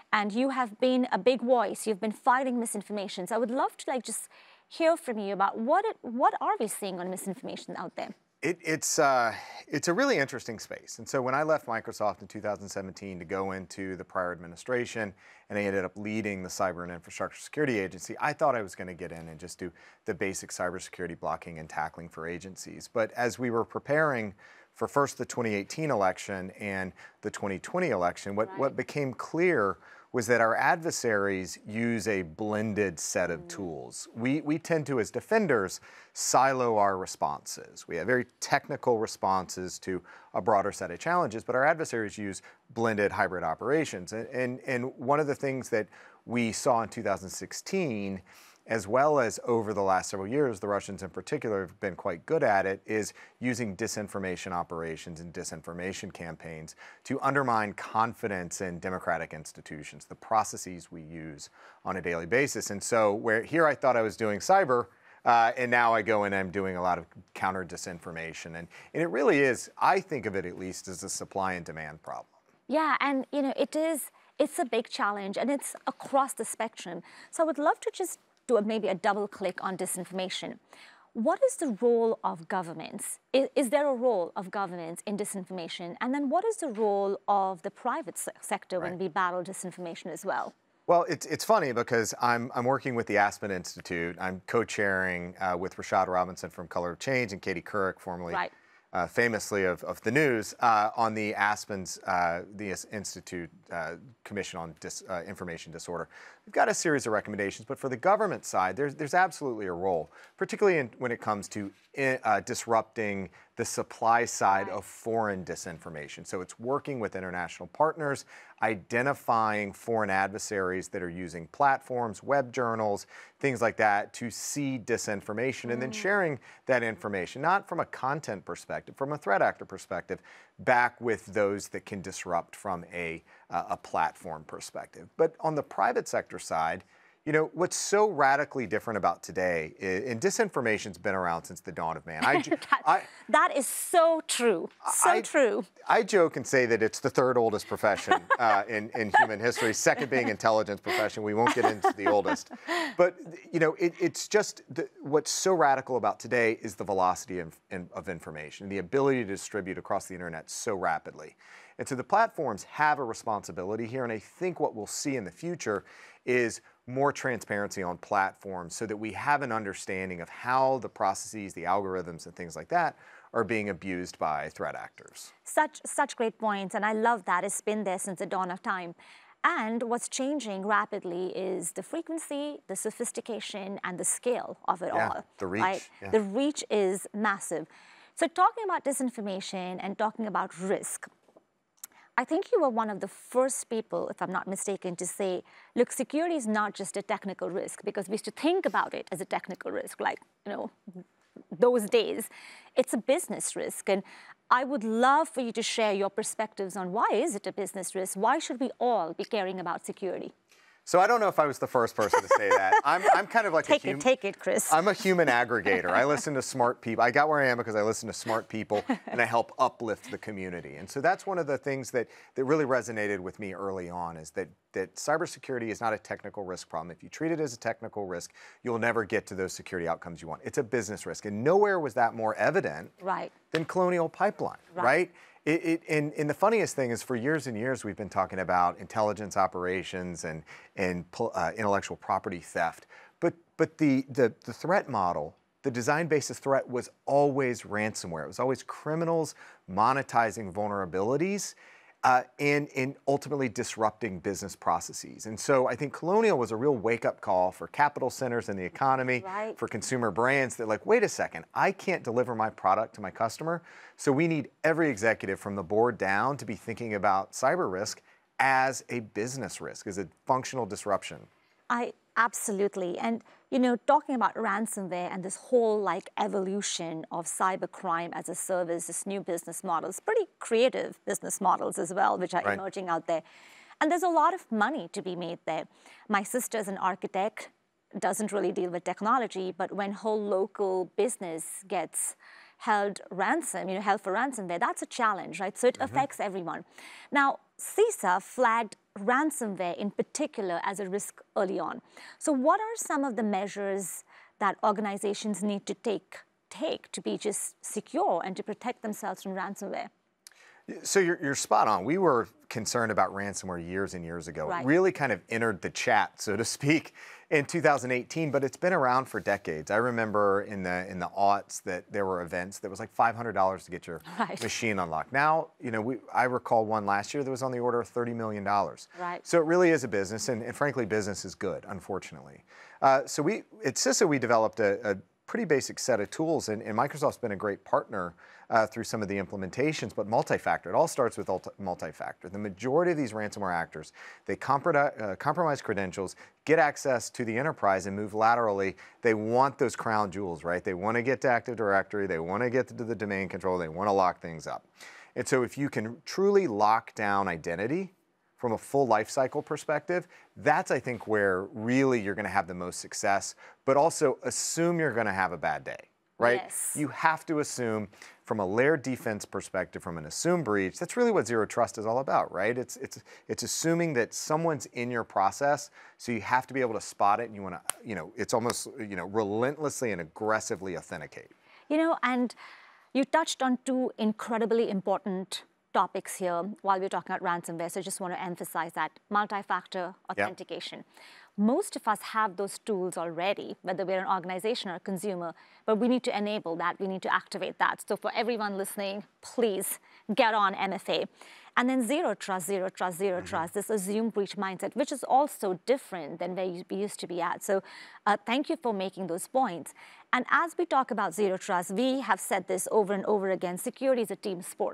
[SPEAKER 3] and you have been a big voice. You've been fighting misinformation. So I would love to like just hear from you about what it, what are we seeing on misinformation out there?
[SPEAKER 7] It, it's, uh, it's a really interesting space. And so when I left Microsoft in two thousand seventeen to go into the prior administration, and I ended up leading the Cyber and Infrastructure Security Agency, I thought I was going to get in and just do the basic cybersecurity blocking and tackling for agencies. But as we were preparing for first the twenty eighteen election and the twenty twenty election, what, right. what became clear was that our adversaries use a blended set of tools. We, we tend to, as defenders, silo our responses. We have very technical responses to a broader set of challenges, but our adversaries use blended hybrid operations. And, and, and one of the things that we saw in two thousand sixteen, as well as over the last several years, the Russians in particular have been quite good at it, is using disinformation operations and disinformation campaigns to undermine confidence in democratic institutions, the processes we use on a daily basis. And so where here I thought I was doing cyber, uh, and now I go and I'm doing a lot of counter disinformation. And, and it really is, I think of it at least, as a supply and demand problem.
[SPEAKER 3] Yeah, and you know, it is, it's a big challenge, and it's across the spectrum. So I would love to just do a, maybe a double click on disinformation. What is the role of governments? Is, is there a role of governments in disinformation? And then what is the role of the private se sector right. when we battle disinformation as well?
[SPEAKER 7] Well, it's, it's funny because I'm, I'm working with the Aspen Institute. I'm co-chairing uh, with Rashad Robinson from Color of Change and Katie Couric, formerly right. uh, famously of, of the news, uh, on the Aspen's, uh, the Institute uh, Commission on Dis, uh, Information Disorder. We've got a series of recommendations, but for the government side, there's, there's absolutely a role, particularly in, when it comes to uh, disrupting the supply side right. of foreign disinformation. So it's working with international partners, identifying foreign adversaries that are using platforms, web journals, things like that to see disinformation mm. and then sharing that information, not from a content perspective, from a threat actor perspective, back with those that can disrupt from a, uh, a platform perspective. But on the private sector side, you know, what's so radically different about today, is, and disinformation's been around since the dawn of man. I,
[SPEAKER 3] that,
[SPEAKER 7] I,
[SPEAKER 3] that is so true, so
[SPEAKER 7] I,
[SPEAKER 3] true.
[SPEAKER 7] I joke and say that it's the third oldest profession uh, in, in human history, second being intelligence profession. We won't get into the oldest. But, you know, it, it's just, the, what's so radical about today is the velocity of, of information, the ability to distribute across the internet so rapidly. And so the platforms have a responsibility here, and I think what we'll see in the future is more transparency on platforms so that we have an understanding of how the processes, the algorithms, and things like that are being abused by threat actors.
[SPEAKER 3] Such, such great points, and I love that. It's been there since the dawn of time. And what's changing rapidly is the frequency, the sophistication, and the scale of it
[SPEAKER 7] yeah,
[SPEAKER 3] all.
[SPEAKER 7] the reach.
[SPEAKER 3] Right?
[SPEAKER 7] Yeah.
[SPEAKER 3] The reach is massive. So talking about disinformation and talking about risk, I think you were one of the first people, if I'm not mistaken, to say, look, security is not just a technical risk, because we used to think about it as a technical risk, like, you know, those days. It's a business risk. And I would love for you to share your perspectives on why is it a business risk? Why should we all be caring about security?
[SPEAKER 7] So I don't know if I was the first person to say that. I'm, I'm kind of like
[SPEAKER 3] take
[SPEAKER 7] a human.
[SPEAKER 3] Take it, take it, Chris.
[SPEAKER 7] I'm a human aggregator. I listen to smart people. I got where I am because I listen to smart people and I help uplift the community. And so that's one of the things that, that really resonated with me early on, is that, that cybersecurity is not a technical risk problem. If you treat it as a technical risk, you'll never get to those security outcomes you want. It's a business risk. And nowhere was that more evident
[SPEAKER 3] right.
[SPEAKER 7] than Colonial Pipeline, right? right? It, it, and, and the funniest thing is, for years and years, we've been talking about intelligence operations and, and uh, intellectual property theft. But, but the, the, the threat model, the design basis threat, was always ransomware. It was always criminals monetizing vulnerabilities uh, and, and ultimately disrupting business processes. And so I think Colonial was a real wake-up call for capital centers in the economy,
[SPEAKER 3] right.
[SPEAKER 7] for consumer brands that, like, wait a second, I can't deliver my product to my customer. So we need every executive from the board down to be thinking about cyber risk as a business risk, as a functional disruption.
[SPEAKER 3] I absolutely. And, you know, talking about ransomware and this whole like evolution of cybercrime as a service, this new business models, pretty creative business models as well, which are right. emerging out there. And there's a lot of money to be made there. My sister's an architect, doesn't really deal with technology, but when whole local business gets held ransom, you know, held for ransomware, that's a challenge, right? So it mm-hmm. affects everyone. Now, CISA flagged ransomware in particular as a risk early on. So what are some of the measures that organizations need to take, take to be just secure and to protect themselves from ransomware?
[SPEAKER 7] So you're, you're spot on. We were concerned about ransomware years and years ago.
[SPEAKER 3] Right.
[SPEAKER 7] It really kind of entered the chat, so to speak, in two thousand eighteen, but it's been around for decades. I remember in the in the aughts that there were events that was like five hundred dollars to get your
[SPEAKER 3] right.
[SPEAKER 7] machine unlocked. Now, you know, we, I recall one last year that was on the order of thirty million dollars.
[SPEAKER 3] Right.
[SPEAKER 7] So it really is a business, and, and frankly, business is good, unfortunately. Uh, so we at CISA, we developed a, a pretty basic set of tools, and, and Microsoft's been a great partner uh, through some of the implementations, but multi-factor. It all starts with multi-factor. The majority of these ransomware actors, they compro- uh, compromise credentials, get access to the enterprise and move laterally. They want those crown jewels, right? They want to get to Active Directory, they want to get to the domain control, they want to lock things up. And so if you can truly lock down identity from a full life cycle perspective, that's, I think, where really you're going to have the most success, but also assume you're going to have a bad day, right?
[SPEAKER 3] Yes.
[SPEAKER 7] You have to assume from a layered defense perspective, from an assumed breach. That's really what zero trust is all about, right? It's, it's, it's assuming that someone's in your process, so you have to be able to spot it, and you want to, you know, it's almost, you know, relentlessly and aggressively authenticate.
[SPEAKER 3] You know, and you touched on two incredibly important topics here while we're talking about ransomware, so I just want to emphasize that multi-factor authentication. Yep. Most of us have those tools already, whether we're an organization or a consumer, but we need to enable that, we need to activate that. So for everyone listening, please get on M F A. And then zero trust, zero trust, zero mm-hmm. trust, this assumed breach mindset, which is also different than where we used to be at. So uh, thank you for making those points. And as we talk about zero trust, we have said this over and over again, security is a team sport.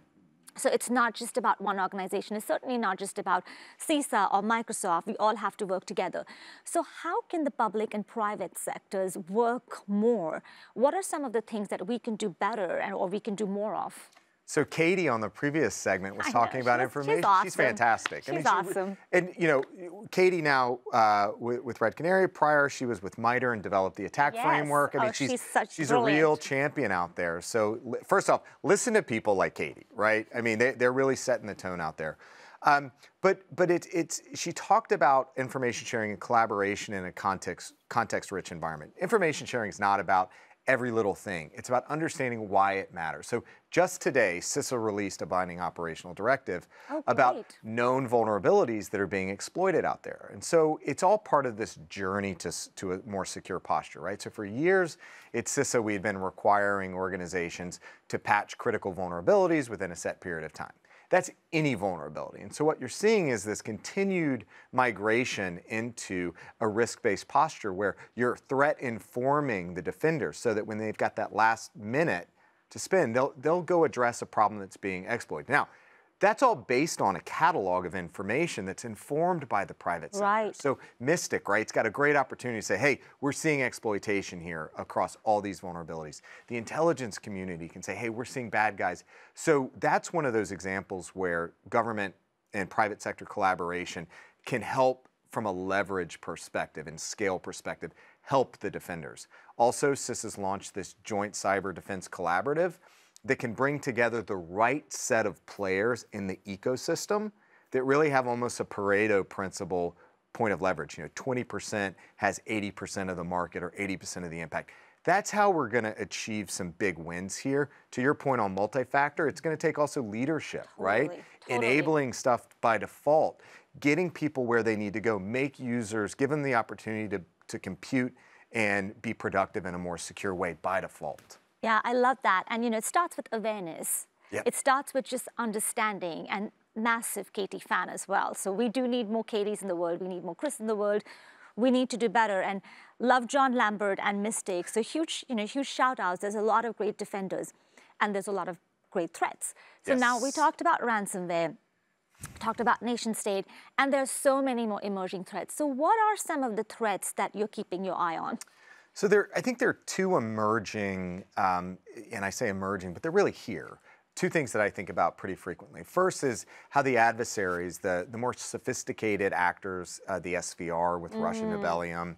[SPEAKER 3] So it's not just about one organization. It's certainly not just about CISA or Microsoft. We all have to work together. So how can the public and private sectors work more? What are some of the things that we can do better and or we can do more of?
[SPEAKER 7] So Katie on the previous segment was
[SPEAKER 3] I
[SPEAKER 7] talking
[SPEAKER 3] know,
[SPEAKER 7] about
[SPEAKER 3] she's,
[SPEAKER 7] information.
[SPEAKER 3] She's, awesome.
[SPEAKER 7] She's fantastic.
[SPEAKER 3] She's
[SPEAKER 7] I mean,
[SPEAKER 3] awesome.
[SPEAKER 7] She, and you know, Katie now uh, with, with Red Canary. Prior, she was with MITRE and developed the attack
[SPEAKER 3] yes.
[SPEAKER 7] framework. I mean,
[SPEAKER 3] oh,
[SPEAKER 7] she's
[SPEAKER 3] she's, such
[SPEAKER 7] she's
[SPEAKER 3] brilliant.
[SPEAKER 7] a real champion out there. So first off, listen to people like Katie, right? I mean, they, they're really setting the tone out there. Um, but but it, it's she talked about information sharing and collaboration in a context context-rich environment. Information sharing is not about every little thing. It's about understanding why it matters. So just today, CISA released a binding operational directive
[SPEAKER 3] oh,
[SPEAKER 7] about known vulnerabilities that are being exploited out there. And so it's all part of this journey to, to a more secure posture, right? So for years at CISA, we've been requiring organizations to patch critical vulnerabilities within a set period of time. That's any vulnerability. And so what you're seeing is this continued migration into a risk-based posture where you're threat informing the defenders so that when they've got that last minute to spend, they'll, they'll go address a problem that's being exploited. Now, that's all based on a catalog of information that's informed by the private sector.
[SPEAKER 3] Right.
[SPEAKER 7] So Mystic, right, it's got a great opportunity to say, hey, we're seeing exploitation here across all these vulnerabilities. The intelligence community can say, hey, we're seeing bad guys. So that's one of those examples where government and private sector collaboration can help from a leverage perspective and scale perspective, help the defenders. Also, CISA's launched this Joint Cyber Defense Collaborative that can bring together the right set of players in the ecosystem that really have almost a Pareto principle point of leverage. You know, twenty percent has eighty percent of the market or eighty percent of the impact. That's how we're going to achieve some big wins here. To your point on multi-factor, it's going to take also leadership,
[SPEAKER 3] totally,
[SPEAKER 7] right?
[SPEAKER 3] Totally.
[SPEAKER 7] Enabling stuff by default, getting people where they need to go, make users, give them the opportunity to, to compute and be productive in a more secure way by default.
[SPEAKER 3] Yeah, I love that. And, you know, it starts with awareness.
[SPEAKER 7] Yep.
[SPEAKER 3] It starts with just understanding, and massive Katie fan as well. So we do need more Katies in the world. We need more Chris in the world. We need to do better. And love John Lambert and Mystic. So huge, you know, huge shout outs. There's a lot of great defenders and there's a lot of great threats. So
[SPEAKER 7] yes.
[SPEAKER 3] now we talked about ransomware, talked about nation state, and there's so many more emerging threats. So what are some of the threats that you're keeping your eye on?
[SPEAKER 7] So there, I think there are two emerging, um, and I say emerging, but they're really here. Two things that I think about pretty frequently. First is how the adversaries, the, the more sophisticated actors, uh, the S V R with mm. Russian Rebellion,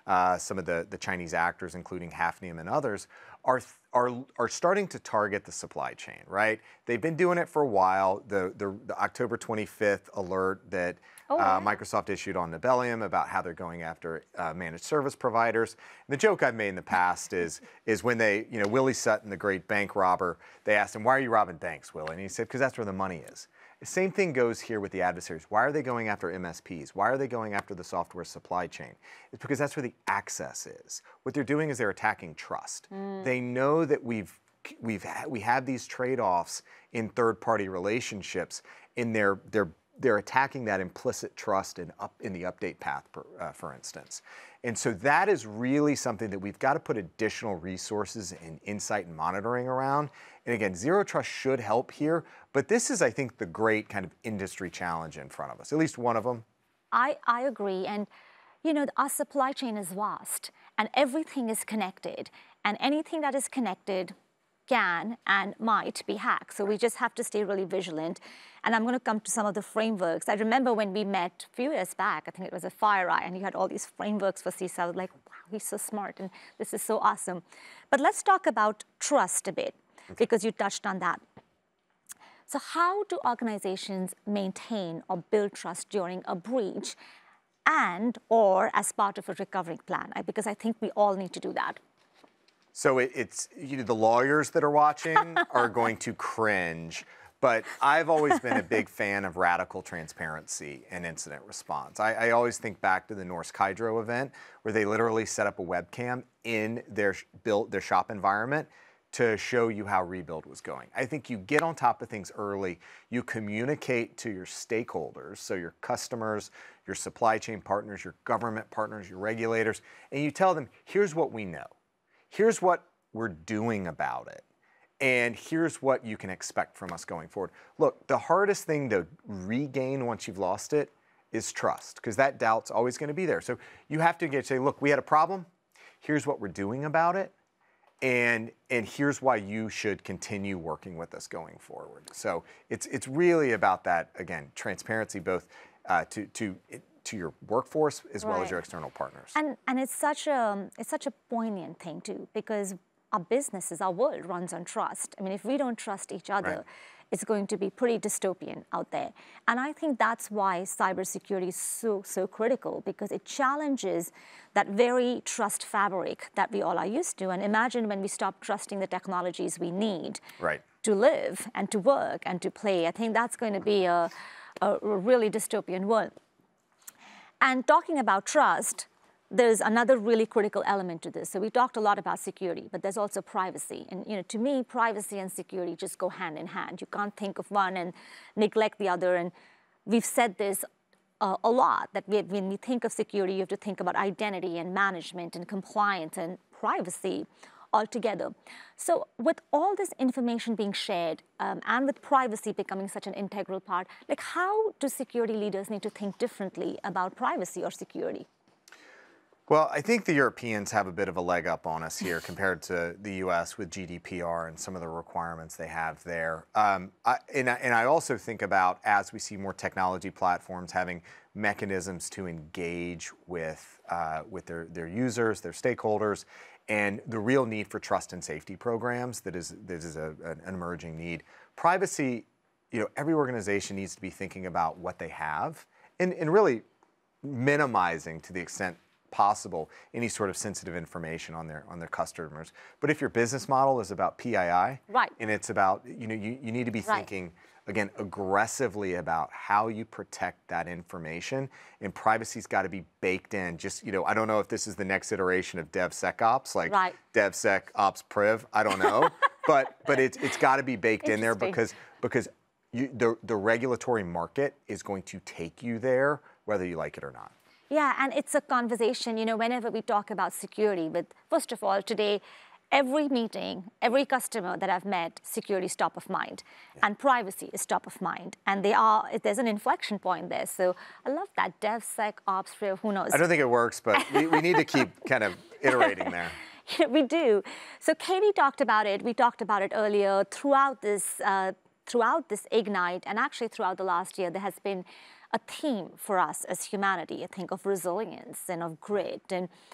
[SPEAKER 7] uh, some of the, the Chinese actors, including Hafnium and others, are, are, are starting to target the supply chain, right? They've been doing it for a while. The, the, the October twenty-fifth alert that
[SPEAKER 3] Oh,
[SPEAKER 7] uh,
[SPEAKER 3] yeah.
[SPEAKER 7] Microsoft issued on Nebelium about how they're going after uh, managed service providers. And the joke I've made in the past is, is when they, you know, Willie Sutton, the great bank robber, they asked him, why are you robbing banks, Willie? And he said, because that's where the money is. The same thing goes here with the adversaries. Why are they going after M S Ps? Why are they going after the software supply chain? It's because that's where the access is. What they're doing is they're attacking trust. Mm. They know that we've, we've we have these trade-offs in third-party relationships, and they're, they're they're attacking that implicit trust in, up, in the update path, per, uh, for instance. And so that is really something that we've got to put additional resources and insight and monitoring around. And again, Zero Trust should help here, but this is, I think, the great kind of industry challenge in front of us, at least one of them.
[SPEAKER 3] I, I agree. And, you know, our supply chain is vast, and everything is connected. And anything that is connected can and might be hacked. So we just have to stay really vigilant. And I'm going to come to some of the frameworks. I remember when we met a few years back, I think it was a FireEye, and you had all these frameworks for C I S O. I was like, wow, he's so smart, and this is so awesome. But let's talk about trust a bit, okay, because you touched on that. So how do organizations maintain or build trust during a breach and or as part of a recovery plan? Because I think we all need to do that.
[SPEAKER 7] So it, it's, you know, the lawyers that are watching are going to cringe, but I've always been a big fan of radical transparency and incident response. I, I always think back to the Norsk Hydro event where they literally set up a webcam in their, built, their shop environment to show you how rebuild was going. I think you get on top of things early, you communicate to your stakeholders, so your customers, your supply chain partners, your government partners, your regulators, and you tell them, here's what we know. Here's what we're doing about it, and here's what you can expect from us going forward. Look, the hardest thing to regain once you've lost it is trust, because that doubt's always going to be there. So you have to get say, look, we had a problem. Here's what we're doing about it, and and here's why you should continue working with us going forward. So it's it's really about that, again, transparency, both uh, to to. It, to your workforce as well, right, as your external partners.
[SPEAKER 3] And, and it's, such a, it's such a poignant thing too, because our businesses, our world runs on trust. I mean, if we don't trust each other, right, it's going to be pretty dystopian out there. And I think that's why cybersecurity is so, so critical, because it challenges that very trust fabric that we all are used to. And imagine when we stop trusting the technologies we need, right, to live and to work and to play. I think that's going to be a, a really dystopian world. And talking about trust, there's another really critical element to this. So we talked a lot about security, but there's also privacy. And you know, to me, privacy and security just go hand in hand. You can't think of one and neglect the other. And we've said this uh, a lot, that we, when we think of security, you have to think about identity and management and compliance and privacy altogether. So with all this information being shared um, and with privacy becoming such an integral part, like how do security leaders need to think differently about privacy or security?
[SPEAKER 7] Well, I think the Europeans have a bit of a leg up on us here compared to the U S with G D P R and some of the requirements they have there. Um, I, and, I, and I also think about, as we see more technology platforms having mechanisms to engage with, uh, with their, their users, their stakeholders, and the real need for trust and safety programs that is, that is a, an emerging need. Privacy, you know, every organization needs to be thinking about what they have and, and really minimizing to the extent possible any sort of sensitive information on their on their customers. But if your business model is about P I I,
[SPEAKER 3] right,
[SPEAKER 7] and it's about, you know, you, you need to be
[SPEAKER 3] right,
[SPEAKER 7] thinking, again, aggressively about how you protect that information, and privacy's got to be baked in. Just, you know, I don't know if this is the next iteration of DevSecOps, like
[SPEAKER 3] right,
[SPEAKER 7] DevSecOps Priv, I don't know, but but it's it's got to be baked in there because because you, the the regulatory market is going to take you there whether you like it or not.
[SPEAKER 3] Yeah, and it's a conversation, you know, whenever we talk about security. But first of all, today, every meeting, every customer that I've met, security is top of mind, yeah, and privacy is top of mind. And they are, there's an inflection point there. So I love that DevSecOps, who knows?
[SPEAKER 7] I don't think it works, but we, we need to keep kind of iterating there.
[SPEAKER 3] Yeah, we do. So Katie talked about it. We talked about it earlier. Throughout this, uh, throughout this Ignite, and actually throughout the last year, there has been a theme for us as humanity, I think, of resilience and of grit. And,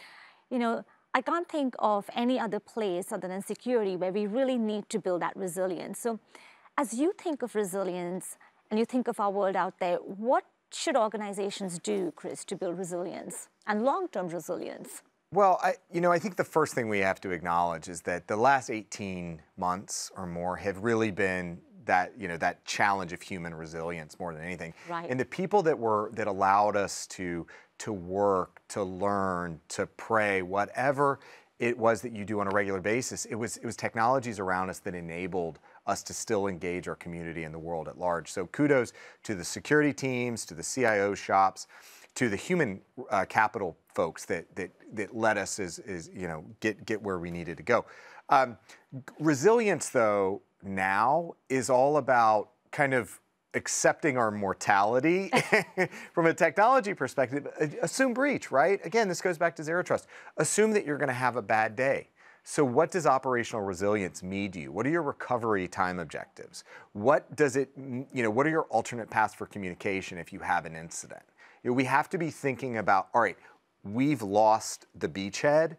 [SPEAKER 3] you know, I can't think of any other place other than security where we really need to build that resilience. So as you think of resilience and you think of our world out there, what should organizations do, Chris, to build resilience and long-term resilience?
[SPEAKER 7] Well, I, you know, I think the first thing we have to acknowledge is that the last eighteen months or more have really been that, you know, that challenge of human resilience more than anything.
[SPEAKER 3] Right.
[SPEAKER 7] And the people that were, that allowed us to, to work, to learn, to pray, whatever it was that you do on a regular basis, it was, it was technologies around us that enabled us to still engage our community and the world at large. So kudos to the security teams, to the C I O shops, to the human uh, capital folks that, that, that let us is, is, you know, get, get where we needed to go. Um, resilience, though, now is all about kind of accepting our mortality from a technology perspective. Assume breach, right? Again, this goes back to zero trust. Assume that you're going to have a bad day. So what does operational resilience mean to you? What are your recovery time objectives? What does it, you know, what are your alternate paths for communication if you have an incident? You know, we have to be thinking about, all right, we've lost the beachhead.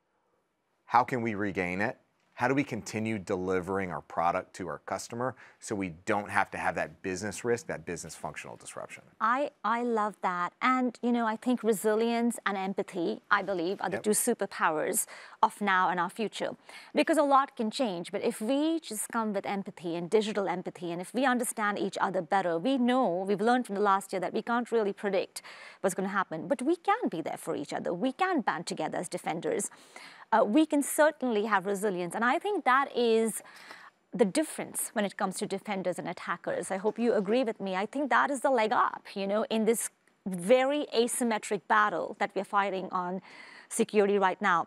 [SPEAKER 7] How can we regain it? How do we continue delivering our product to our customer so we don't have to have that business risk, that business functional disruption?
[SPEAKER 3] I, I love that. And, you know, I think resilience and empathy, I believe, are the
[SPEAKER 7] Yep.
[SPEAKER 3] two superpowers of now and our future. Because a lot can change, but if we just come with empathy and digital empathy, and if we understand each other better, we know, we've learned from the last year that we can't really predict what's going to happen, but we can be there for each other. We can band together as defenders. Uh, we can certainly have resilience. And I think that is the difference when it comes to defenders and attackers. I hope you agree with me. I think that is the leg up, you know, in this very asymmetric battle that we're fighting on security right now.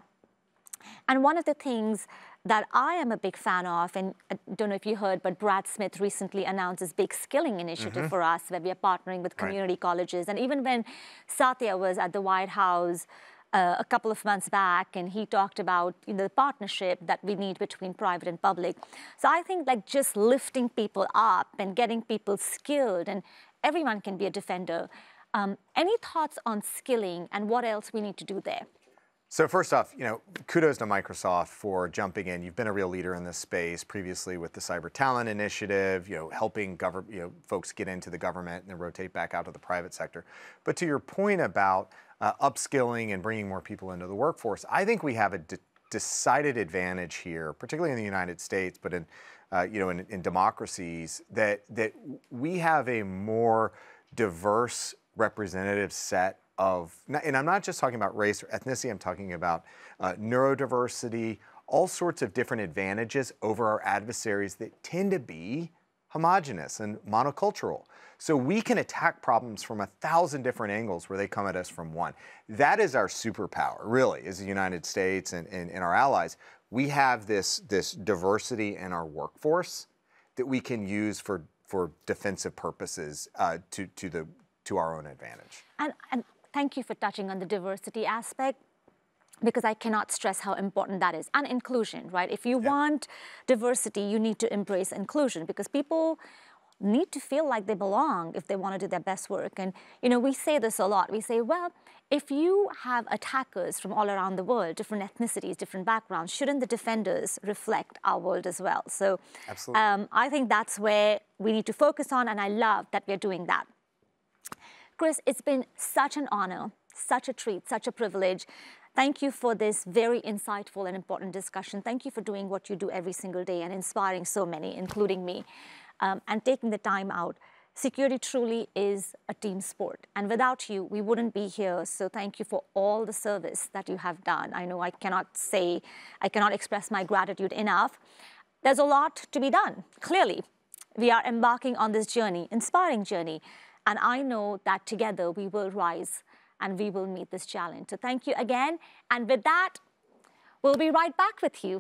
[SPEAKER 3] And one of the things that I am a big fan of, and I don't know if you heard, but Brad Smith recently announced this big skilling initiative mm-hmm. for us, where we are partnering with community right. colleges. And even when Satya was at the White House uh, a couple of months back, and he talked about, you know, the partnership that we need between private and public. So I think like just lifting people up and getting people skilled, and everyone can be a defender. Um, any thoughts on skilling and what else we need to do there?
[SPEAKER 7] So first off, you know, kudos to Microsoft for jumping in. You've been a real leader in this space previously with the Cyber Talent Initiative, you know, helping government, you know, folks get into the government and then rotate back out to the private sector. But to your point about uh, upskilling and bringing more people into the workforce, I think we have a de decided advantage here, particularly in the United States, but in, uh, you know, in, in democracies, that that we have a more diverse representative set of, and I'm not just talking about race or ethnicity, I'm talking about uh, neurodiversity, all sorts of different advantages over our adversaries that tend to be homogenous and monocultural. So we can attack problems from a thousand different angles where they come at us from one. That is our superpower, really, as the United States and, and, and our allies. We have this, this diversity in our workforce that we can use for, for defensive purposes uh, to, to, the, to our own advantage.
[SPEAKER 3] And, and thank you for touching on the diversity aspect, because I cannot stress how important that is. And inclusion, right? If you yeah. want diversity, you need to embrace inclusion, because people need to feel like they belong if they want to do their best work. And, you know, we say this a lot. We say, well, if you have attackers from all around the world, different ethnicities, different backgrounds, shouldn't the defenders reflect our world as well? So um, I think that's where we need to focus on, and I love that we're doing that. Chris, it's been such an honor, such a treat, such a privilege. Thank you for this very insightful and important discussion. Thank you for doing what you do every single day and inspiring so many, including me, um, and taking the time out. Security truly is a team sport, and without you, we wouldn't be here. So thank you for all the service that you have done. I know I cannot say, I cannot express my gratitude enough. There's a lot to be done, clearly. We are embarking on this journey, inspiring journey. And I know that together we will rise and we will meet this challenge. So thank you again. And with that, we'll be right back with you.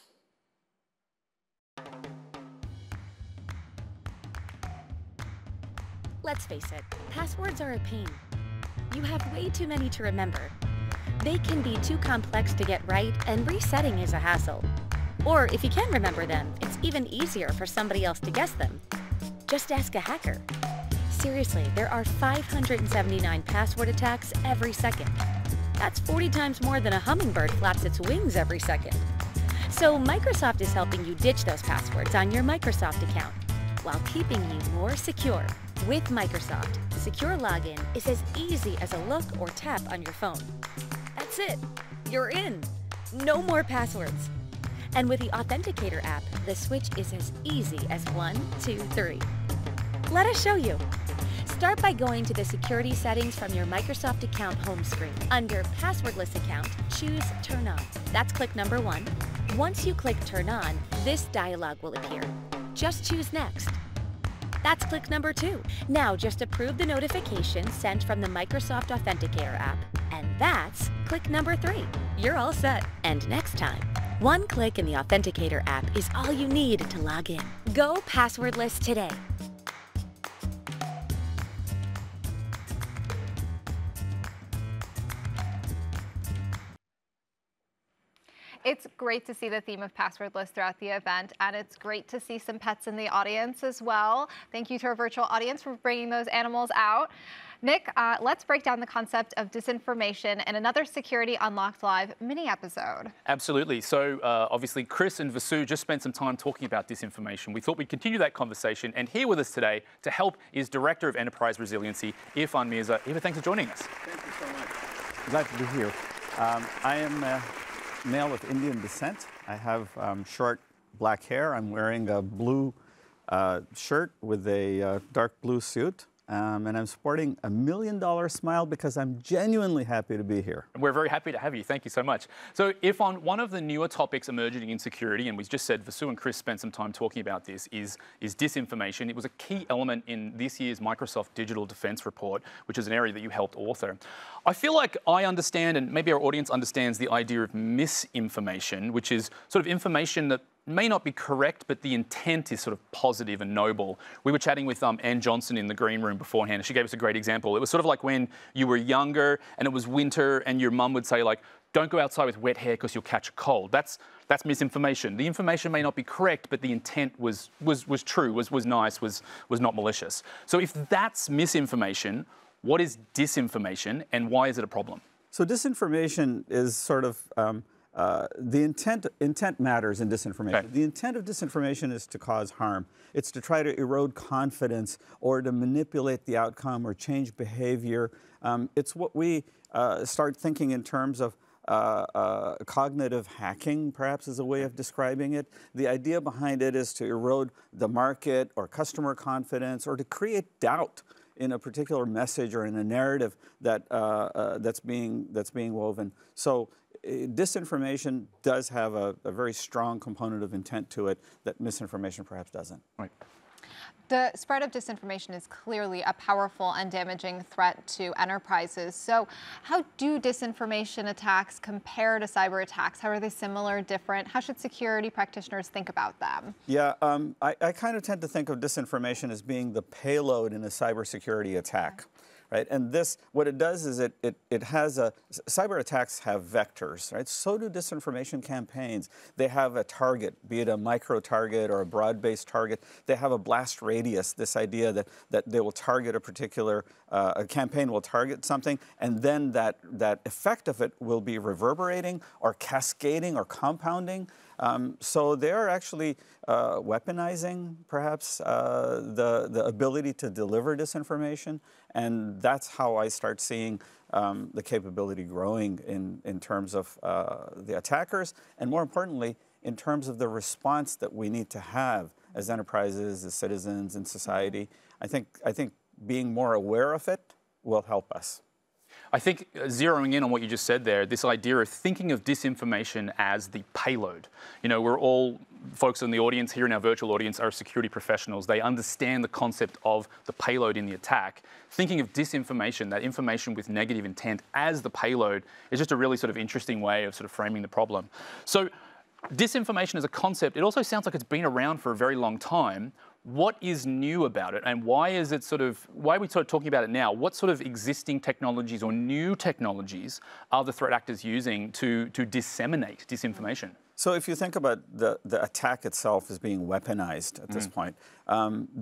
[SPEAKER 8] Let's face it, passwords are a pain. You have way too many to remember. They can be too complex to get right, and resetting is a hassle. Or if you can remember them, it's even easier for somebody else to guess them. Just ask a hacker. Seriously, there are five hundred seventy-nine password attacks every second. That's forty times more than a hummingbird flaps its wings every second. So Microsoft is helping you ditch those passwords on your Microsoft account while keeping you more secure. With Microsoft, secure login is as easy as a look or tap on your phone. That's it. You're in. No more passwords. And with the Authenticator app, the switch is as easy as one, two, three. Let us show you. Start by going to the security settings from your Microsoft account home screen. Under Passwordless Account, choose Turn On. That's click number one. Once you click Turn On, this dialog will appear. Just choose Next. That's click number two. Now just approve the notification sent from the Microsoft Authenticator app. And that's click number three. You're all set. And next time, one click in the Authenticator app is all you need to log in. Go passwordless today.
[SPEAKER 1] It's great to see the theme of passwordless throughout the event, and it's great to see some pets in the audience as well. Thank you to our virtual audience for bringing those animals out. Nick, uh, let's break down the concept of disinformation in another Security Unlocked Live mini episode.
[SPEAKER 2] Absolutely. So uh, obviously Chris and Vasu just spent some time talking about disinformation. We thought we'd continue that conversation, and here with us today to help is Director of Enterprise Resiliency, Etzyon-Grizer. Eva, thanks for joining us.
[SPEAKER 9] Thank you so much. Glad to be here. Um, I am a male of Indian descent. I have um, short black hair. I'm wearing a blue uh, shirt with a uh, dark blue suit. Um, and I'm sporting a million dollar smile because I'm genuinely happy to be here.
[SPEAKER 2] We're very happy to have you. Thank you so much. So if on one of the newer topics emerging in security, and we just said Vasu and Chris spent some time talking about this, is, is disinformation. It was a key element in this year's Microsoft Digital Defense Report, which is an area that you helped author. I feel like I understand, and maybe our audience understands, the idea of misinformation, which is sort of information that may not be correct, but the intent is sort of positive and noble. We were chatting with um, Ann Johnson in the green room beforehand, and she gave us a great example. It was sort of like when you were younger and it was winter and your mum would say, like, don't go outside with wet hair because you'll catch a cold. That's, that's misinformation. The information may not be correct, but the intent was, was, was true, was, was nice, was, was not malicious. So if that's misinformation, what is disinformation and why is it a problem?
[SPEAKER 9] So disinformation is sort of, um, Uh, the intent, intent matters in disinformation.
[SPEAKER 2] Okay.
[SPEAKER 9] The intent of disinformation is to cause harm. It's to try to erode confidence or to manipulate the outcome or change behavior. Um, it's what we uh, start thinking in terms of uh, uh, cognitive hacking, perhaps is a way of describing it. The idea behind it is to erode the market or customer confidence or to create doubt in a particular message or in a narrative that, uh, uh, that's, being, that's being woven. So disinformation does have a, a very strong component of intent to it that misinformation perhaps doesn't.
[SPEAKER 2] Right.
[SPEAKER 1] The spread of disinformation is clearly a powerful and damaging threat to enterprises. So how do disinformation attacks compare to cyber attacks? How are they similar, different? How should security practitioners think about them?
[SPEAKER 9] Yeah, um, I, I kind of tend to think of disinformation as being the payload in a cybersecurity attack. Right? And this, what it does is it, it, it has a, cyber attacks have vectors, right? So do disinformation campaigns. They have a target, be it a micro target or a broad-based target. They have a blast radius, this idea that, that they will target a particular, uh, a campaign will target something, and then that, that effect of it will be reverberating or cascading or compounding. Um, so they are actually uh, weaponizing, perhaps, uh, the, the ability to deliver disinformation, and that's how I start seeing um, the capability growing in, in terms of uh, the attackers, and more importantly, in terms of the response that we need to have as enterprises, as citizens, in society. I think, I think being more aware of it will help us.
[SPEAKER 2] I think uh, zeroing in on what you just said there, this idea of thinking of disinformation as the payload. You know, we're all, folks in the audience here in our virtual audience are security professionals. They understand the concept of the payload in the attack. Thinking of disinformation, that information with negative intent, as the payload is just a really sort of interesting way of sort of framing the problem. So disinformation as a concept, it also sounds like it's been around for a very long time. What is new about it, and why is it sort of, why are we sort of talking about it now? What sort of existing technologies or new technologies are the threat actors using to, to disseminate disinformation?
[SPEAKER 9] So if you think about the, the attack itself as being weaponized at this mm. point, um, the,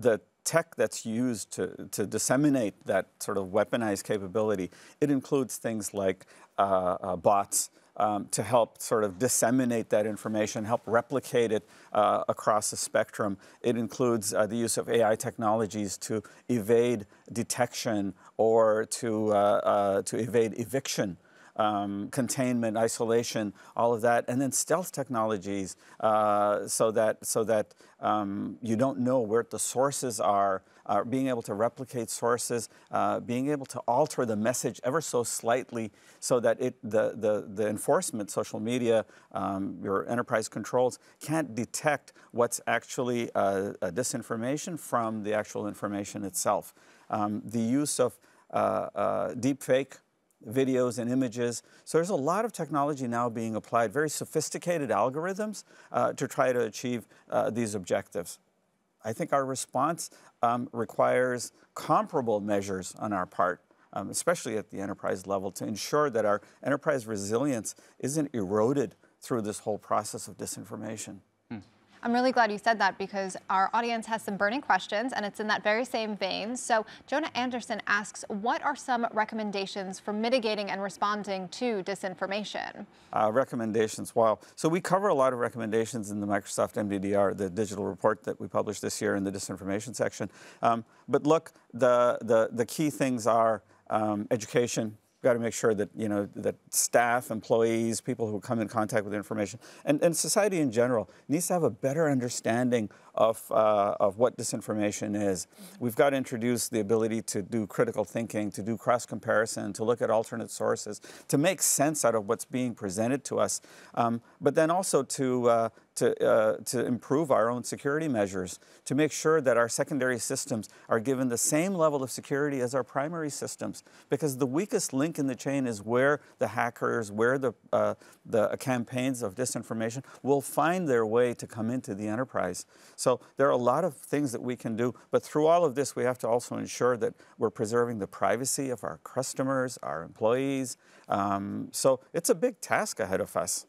[SPEAKER 9] tech that's used to, to disseminate that sort of weaponized capability, it includes things like uh, uh, bots um, to help sort of disseminate that information, help replicate it uh, across the spectrum. It includes uh, the use of A I technologies to evade detection or to, uh, uh, to evade eviction. Um, containment, isolation, all of that, and then stealth technologies, uh, so that so that um, you don't know where the sources are. Uh, being able to replicate sources, uh, being able to alter the message ever so slightly, so that it the the, the enforcement, social media, um, your enterprise controls can't detect what's actually uh, a disinformation from the actual information itself. Um, the use of uh, uh, deep fake videos and images. So there's a lot of technology now being applied, very sophisticated algorithms uh, to try to achieve uh, these objectives. I think our response um, requires comparable measures on our part, um, especially at the enterprise level, to ensure that our enterprise resilience isn't eroded through this whole process of disinformation.
[SPEAKER 1] I'm really glad you said that, because our audience has some burning questions, and it's in that very same vein. So Jonah Anderson asks, what are some recommendations for mitigating and responding to disinformation?
[SPEAKER 9] Uh, recommendations, wow. So we cover a lot of recommendations in the Microsoft M D D R, the digital report that we published this year in the disinformation section. Um, but look, the, the, the key things are um, education. Got to make sure that, you know, that staff, employees, people who come in contact with information, and, and society in general needs to have a better understanding of, uh, of what disinformation is. We've got to introduce the ability to do critical thinking, to do cross-comparison, to look at alternate sources, to make sense out of what's being presented to us, um, but then also to, uh, to, uh, to improve our own security measures, to make sure that our secondary systems are given the same level of security as our primary systems, because the weakest link in the chain is where the hackers, where the, uh, the campaigns of disinformation will find their way to come into the enterprise. So there are a lot of things that we can do, but through all of this, we have to also ensure that we're preserving the privacy of our customers, our employees. Um, so it's a big task ahead of us.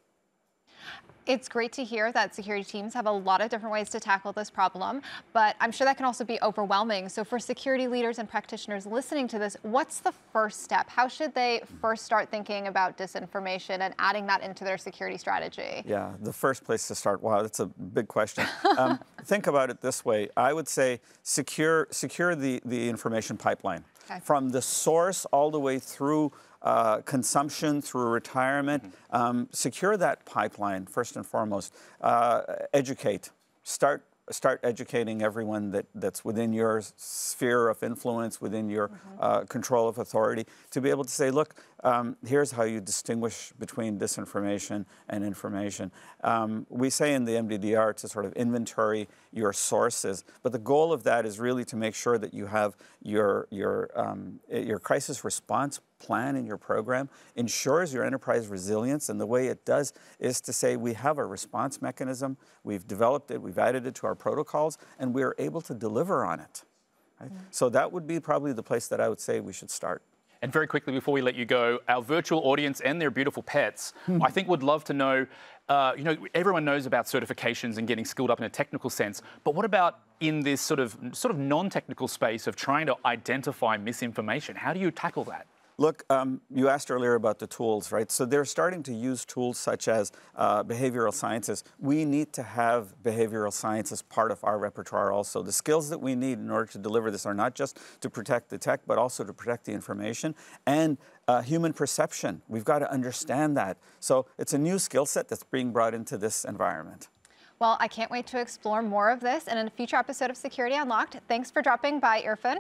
[SPEAKER 1] It's great to hear that security teams have a lot of different ways to tackle this problem, but I'm sure that can also be overwhelming. So for security leaders and practitioners listening to this, what's the first step? How should they first start thinking about disinformation and adding that into their security strategy?
[SPEAKER 9] Yeah, the first place to start, wow, that's a big question. Um, think about it this way. I would say secure, secure the, the information pipeline. Okay. From the source all the way through Uh, consumption, through retirement. Mm-hmm. um, secure that pipeline, first and foremost. Uh, educate. Start start educating everyone that, that's within your sphere of influence, within your mm-hmm. uh, control of authority, to be able to say, look, um, here's how you distinguish between disinformation and information. Um, we say in the M D D R to sort of inventory your sources, but the goal of that is really to make sure that you have your, your, um, your crisis response plan in your program ensures your enterprise resilience, and the way it does is to say we have a response mechanism, we've developed it, we've added it to our protocols, and we're able to deliver on it. Right? Mm-hmm. So that would be probably the place that I would say we should start.
[SPEAKER 2] And very quickly, before we let you go, our virtual audience and their beautiful pets, I think would love to know, uh, you know, everyone knows about certifications and getting skilled up in a technical sense, but what about in this sort of, sort of non-technical space of trying to identify misinformation? How do you tackle that?
[SPEAKER 9] Look, um, you asked earlier about the tools, right? So they're starting to use tools such as uh, behavioral sciences. We need to have behavioral science as part of our repertoire also. The skills that we need in order to deliver this are not just to protect the tech, but also to protect the information and uh, human perception. We've got to understand that. So it's a new skill set that's being brought into this environment.
[SPEAKER 1] Well, I can't wait to explore more of this in a future episode of Security Unlocked. Thanks for dropping by, Irfan.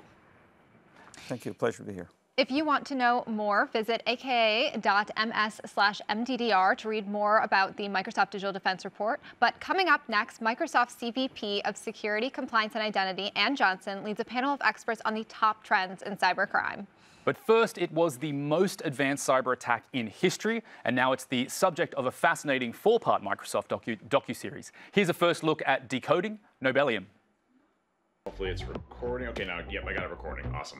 [SPEAKER 9] Thank you. Pleasure to be here.
[SPEAKER 1] If you want to know more, visit aka.ms slash MDDR to read more about the Microsoft Digital Defense Report. But coming up next, Microsoft's C V P of Security, Compliance, and Identity, Ann Johnson, leads a panel of experts on the top trends in cybercrime.
[SPEAKER 2] But first, it was the most advanced cyber attack in history, and now it's the subject of a fascinating four-part Microsoft docu docuseries. Here's a first look at decoding Nobelium.
[SPEAKER 10] Hopefully it's recording. Okay, now, yep, I got it recording. Awesome.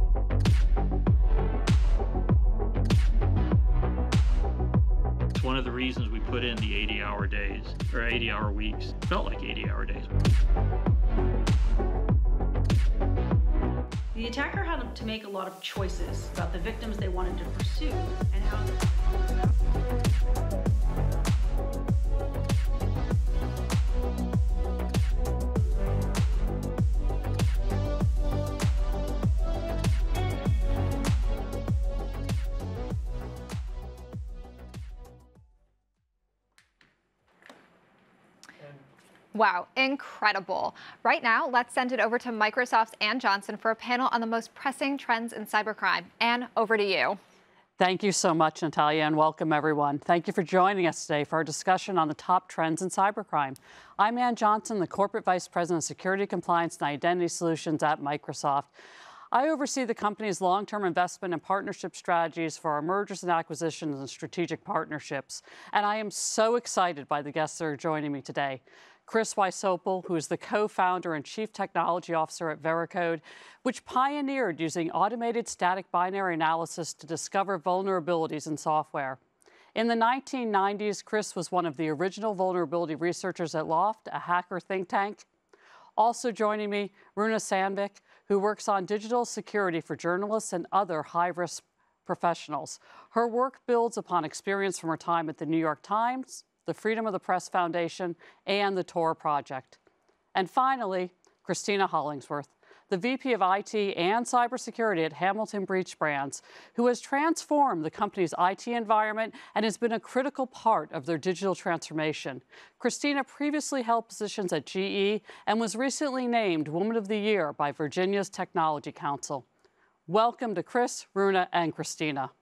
[SPEAKER 11] It's one of the reasons we put in the eighty hour days, or eighty hour weeks. It felt like eighty hour days.
[SPEAKER 12] The attacker had to make a lot of choices about the victims they wanted to pursue and how.
[SPEAKER 1] Wow, incredible. Right now, let's send it over to Microsoft's Ann Johnson for a panel on the most pressing trends in cybercrime. Ann, over to you.
[SPEAKER 13] Thank you so much, Natalia, and welcome everyone. Thank you for joining us today for our discussion on the top trends in cybercrime. I'm Ann Johnson, the Corporate Vice President of Security, Compliance, and Identity Solutions at Microsoft. I oversee the company's long-term investment and partnership strategies for our mergers and acquisitions and strategic partnerships. And I am so excited by the guests that are joining me today. Chris Wysopal, who is the co-founder and chief technology officer at Veracode, which pioneered using automated static binary analysis to discover vulnerabilities in software. In the nineteen nineties, Chris was one of the original vulnerability researchers at Loft, a hacker think tank. Also joining me, Runa Sandvik, who works on digital security for journalists and other high-risk professionals. Her work builds upon experience from her time at the New York Times, the Freedom of the Press Foundation, and the Tor Project. And finally, Christina Hollingsworth, the V P of I T and Cybersecurity at Hamilton Beach Brands, who has transformed the company's I T environment and has been a critical part of their digital transformation. Christina previously held positions at G E and was recently named Woman of the Year by Virginia's Technology Council. Welcome to Chris, Runa, and Christina.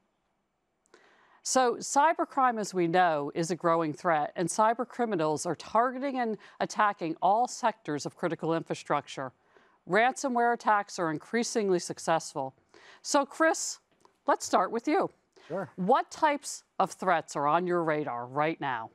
[SPEAKER 13] So cybercrime, as we know, is a growing threat, and cyber criminals are targeting and attacking all sectors of critical infrastructure. Ransomware attacks are increasingly successful. So Chris, let's start with you.
[SPEAKER 14] Sure.
[SPEAKER 13] What types of threats are on your radar right now?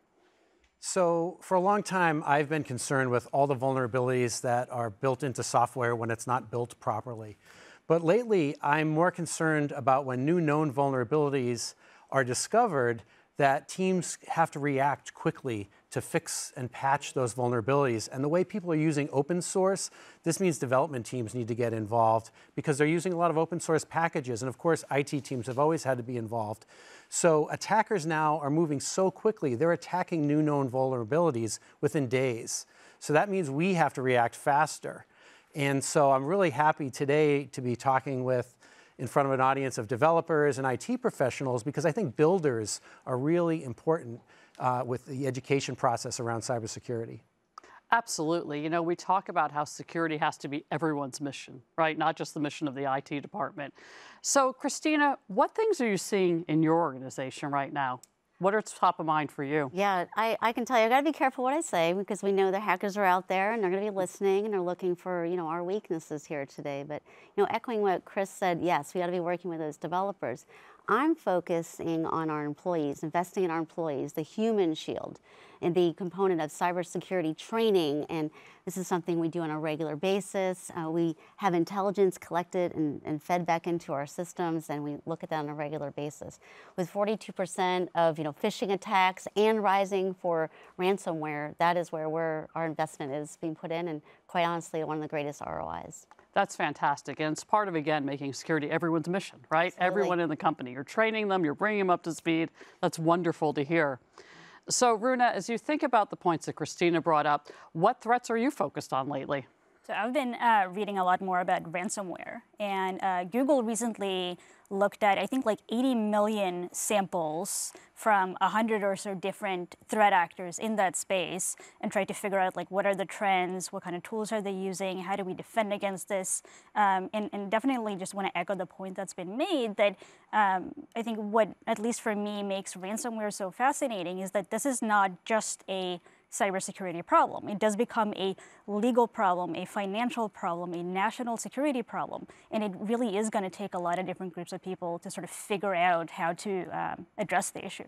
[SPEAKER 14] So for a long time, I've been concerned with all the vulnerabilities that are built into software when it's not built properly. But lately, I'm more concerned about when new known vulnerabilities are discovered, that teams have to react quickly to fix and patch those vulnerabilities. And the way people are using open source, this means development teams need to get involved because they're using a lot of open source packages. And of course, I T teams have always had to be involved. So attackers now are moving so quickly, they're attacking new known vulnerabilities within days. So that means we have to react faster. And so I'm really happy today to be talking with in front of an audience of developers and I T professionals, because I think builders are really important uh, with the education process around cybersecurity.
[SPEAKER 13] Absolutely. You know, we talk about how security has to be everyone's mission, right? Not just the mission of the I T department. So, Christina, what things are you seeing in your organization right now? What are top of mind for you?
[SPEAKER 8] Yeah, I, I can tell you, I gotta be careful what I say because we know the hackers are out there and they're gonna be listening and they're looking for, you know, our weaknesses here today. But, you know, echoing what Chris said, yes, we gotta be working with those developers. I'm focusing on our employees, investing in our employees, the human shield, and the component of cybersecurity training. And this is something we do on a regular basis. Uh, we have intelligence collected and, and fed back into our systems, and we look at that on a regular basis. With forty-two percent of you know phishing attacks and rising for ransomware, that is where we're, our investment is being put in, and quite honestly, one of the greatest R O Is.
[SPEAKER 13] That's fantastic. And it's part of, again, making security everyone's mission, right?
[SPEAKER 8] Absolutely.
[SPEAKER 13] Everyone in the company. You're training them, you're bringing them up to speed. That's wonderful to hear. So, Runa, as you think about the points that Christina brought up, what threats are you focused on lately?
[SPEAKER 15] So I've been uh, reading a lot more about ransomware. And uh, Google recently looked at, I think, like eighty million samples from one hundred or so different threat actors in that space and tried to figure out, like, what are the trends, what kind of tools are they using, how do we defend against this? Um, and, and definitely just want to echo the point that's been made that um, I think what, at least for me, makes ransomware so fascinating is that this is not just a cybersecurity problem. It does become a legal problem, a financial problem, a national security problem. And it really is going to take a lot of different groups of people to sort of figure out how to um, address the issue.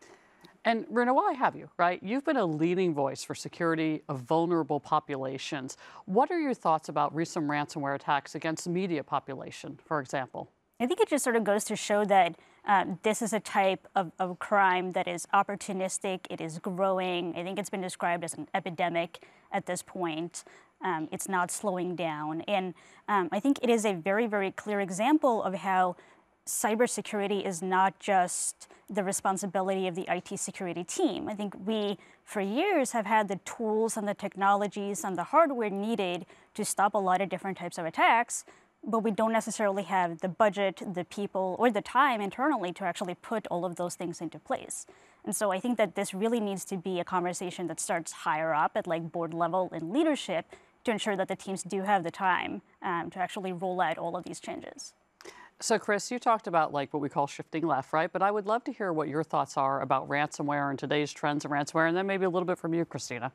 [SPEAKER 13] And Runa, while I have you, right, you've been a leading voice for security of vulnerable populations. What are your thoughts about recent ransomware attacks against the media population, for example?
[SPEAKER 15] I think it just sort of goes to show that Um, this is a type of, of crime that is opportunistic. It is growing. I think it's been described as an epidemic at this point. Um, it's not slowing down. And um, I think it is a very, very clear example of how cybersecurity is not just the responsibility of the I T security team. I think we, for years, have had the tools and the technologies and the hardware needed to stop a lot of different types of attacks, but we don't necessarily have the budget, the people, or the time internally to actually put all of those things into place. And so I think that this really needs to be a conversation that starts higher up at like board level and leadership to ensure that the teams do have the time um, to actually roll out all of these changes.
[SPEAKER 13] So Chris, you talked about like what we call shifting left, right? But I would love to hear what your thoughts are about ransomware and today's trends in ransomware, and then maybe a little bit from you, Christina.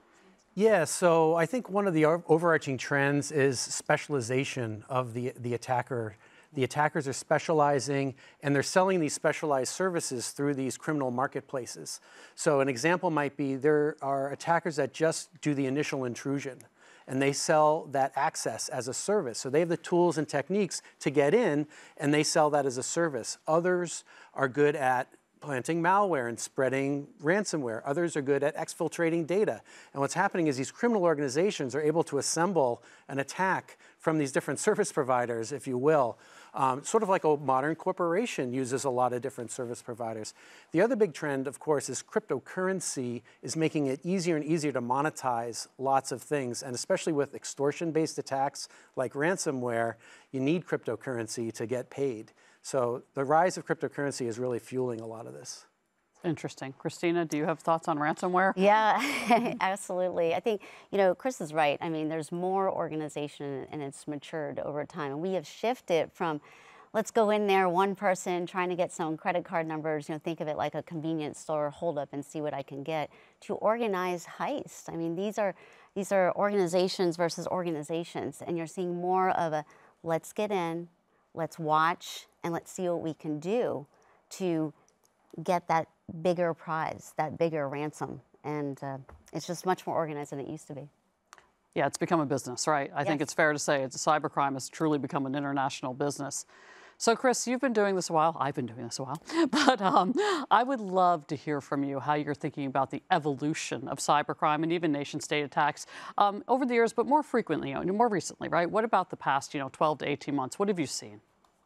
[SPEAKER 14] Yeah, so I think one of the overarching trends is specialization of the, the attacker. The attackers are specializing, and they're selling these specialized services through these criminal marketplaces. So an example might be there are attackers that just do the initial intrusion, and they sell that access as a service. So they have the tools and techniques to get in, and they sell that as a service. Others are good at planting malware and spreading ransomware. Others are good at exfiltrating data. And what's happening is these criminal organizations are able to assemble an attack from these different service providers, if you will. Um, sort of like a modern corporation uses a lot of different service providers. The other big trend, of course, is cryptocurrency is making it easier and easier to monetize lots of things. And especially with extortion-based attacks like ransomware, you need cryptocurrency to get paid. So the rise of cryptocurrency is really fueling a lot of this.
[SPEAKER 13] Interesting. Christina, do you have thoughts on ransomware?
[SPEAKER 16] Yeah, absolutely. I think, you know, Chris is right. I mean, there's more organization and it's matured over time. And we have shifted from, let's go in there, one person trying to get some credit card numbers, you know, think of it like a convenience store holdup and see what I can get, to organized heist. I mean, these are, these are organizations versus organizations. And you're seeing more of a, let's get in, let's watch, and let's see what we can do to get that bigger prize, that bigger ransom. And uh, it's just much more organized than it used to be.
[SPEAKER 13] Yeah, it's become a business, right? I
[SPEAKER 16] yes.
[SPEAKER 13] think it's fair to say it's cybercrime has truly become an international business. So Chris, you've been doing this a while. I've been doing this a while. But um, I would love to hear from you how you're thinking about the evolution of cybercrime and even nation-state attacks um, over the years, but more frequently, you know, more recently, right? What about the past, you know, twelve to eighteen months? What have you seen?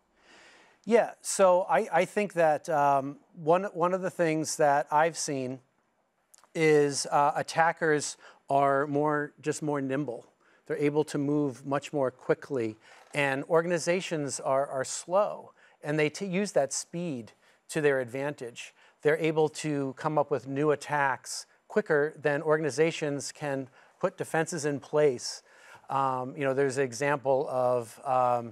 [SPEAKER 14] Yeah, so I, I think that um, one, one of the things that I've seen is uh, attackers are more, just more nimble. They're able to move much more quickly, and organizations are, are slow, and they t use that speed to their advantage. They're able to come up with new attacks quicker than organizations can put defenses in place. Um, you know, there's an example of, um,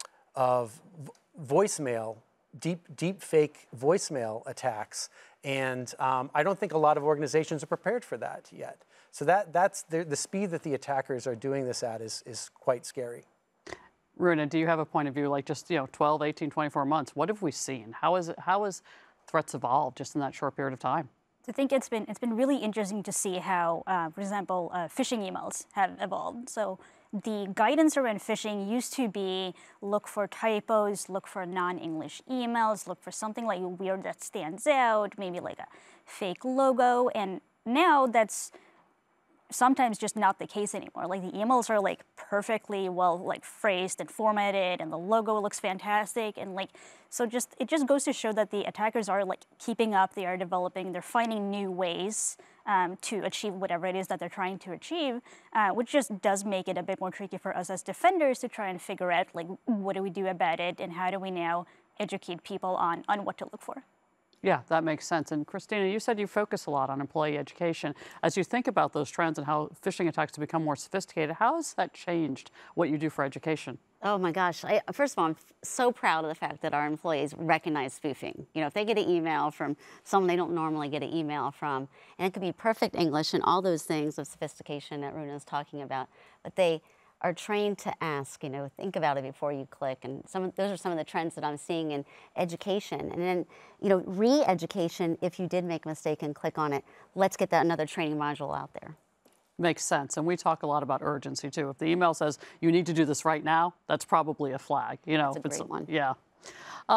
[SPEAKER 14] of voicemail, deep, deep fake voicemail attacks. And um, I don't think a lot of organizations are prepared for that yet. So that, that's the, the speed that the attackers are doing this at is, is quite scary.
[SPEAKER 13] Runa, do you have a point of view, like just, you know, twelve, eighteen, twenty-four months? What have we seen? How is it, how has threats evolved just in that short period of time?
[SPEAKER 15] I think it's been, it's been really interesting to see how, uh, for example, uh, phishing emails have evolved. So the guidance around phishing used to be look for typos, look for non-English emails, look for something like weird that stands out, maybe like a fake logo. And now that's sometimes just not the case anymore. Like the emails are like perfectly well like phrased and formatted, and the logo looks fantastic, and like so just it just goes to show that the attackers are like keeping up. They are developing. They're finding new ways um, to achieve whatever it is that they're trying to achieve, uh, which just does make it a bit more tricky for us as defenders to try and figure out like what do we do about it, and how do we now educate people on on what to look for.
[SPEAKER 13] Yeah, that makes sense. And Christina, you said you focus a lot on employee education. As you think about those trends and how phishing attacks have become more sophisticated, how has that changed what you do for education?
[SPEAKER 16] Oh my gosh. I, first of all, I'm so proud of the fact that our employees recognize spoofing. You know, if they get an email from someone they don't normally get an email from, and it could be perfect English and all those things of sophistication that Runa is talking about, but they are trained to ask, you know, think about it before you click. And some of, those are some of the trends that I'm seeing in education. And then, you know, re-education, if you did make a mistake and click on it, let's get that another training module out there.
[SPEAKER 13] Makes sense. And we talk a lot about urgency, too. If the email says you need to do this right now, that's probably a flag. You know,
[SPEAKER 16] that's a great one.
[SPEAKER 13] Yeah. Um,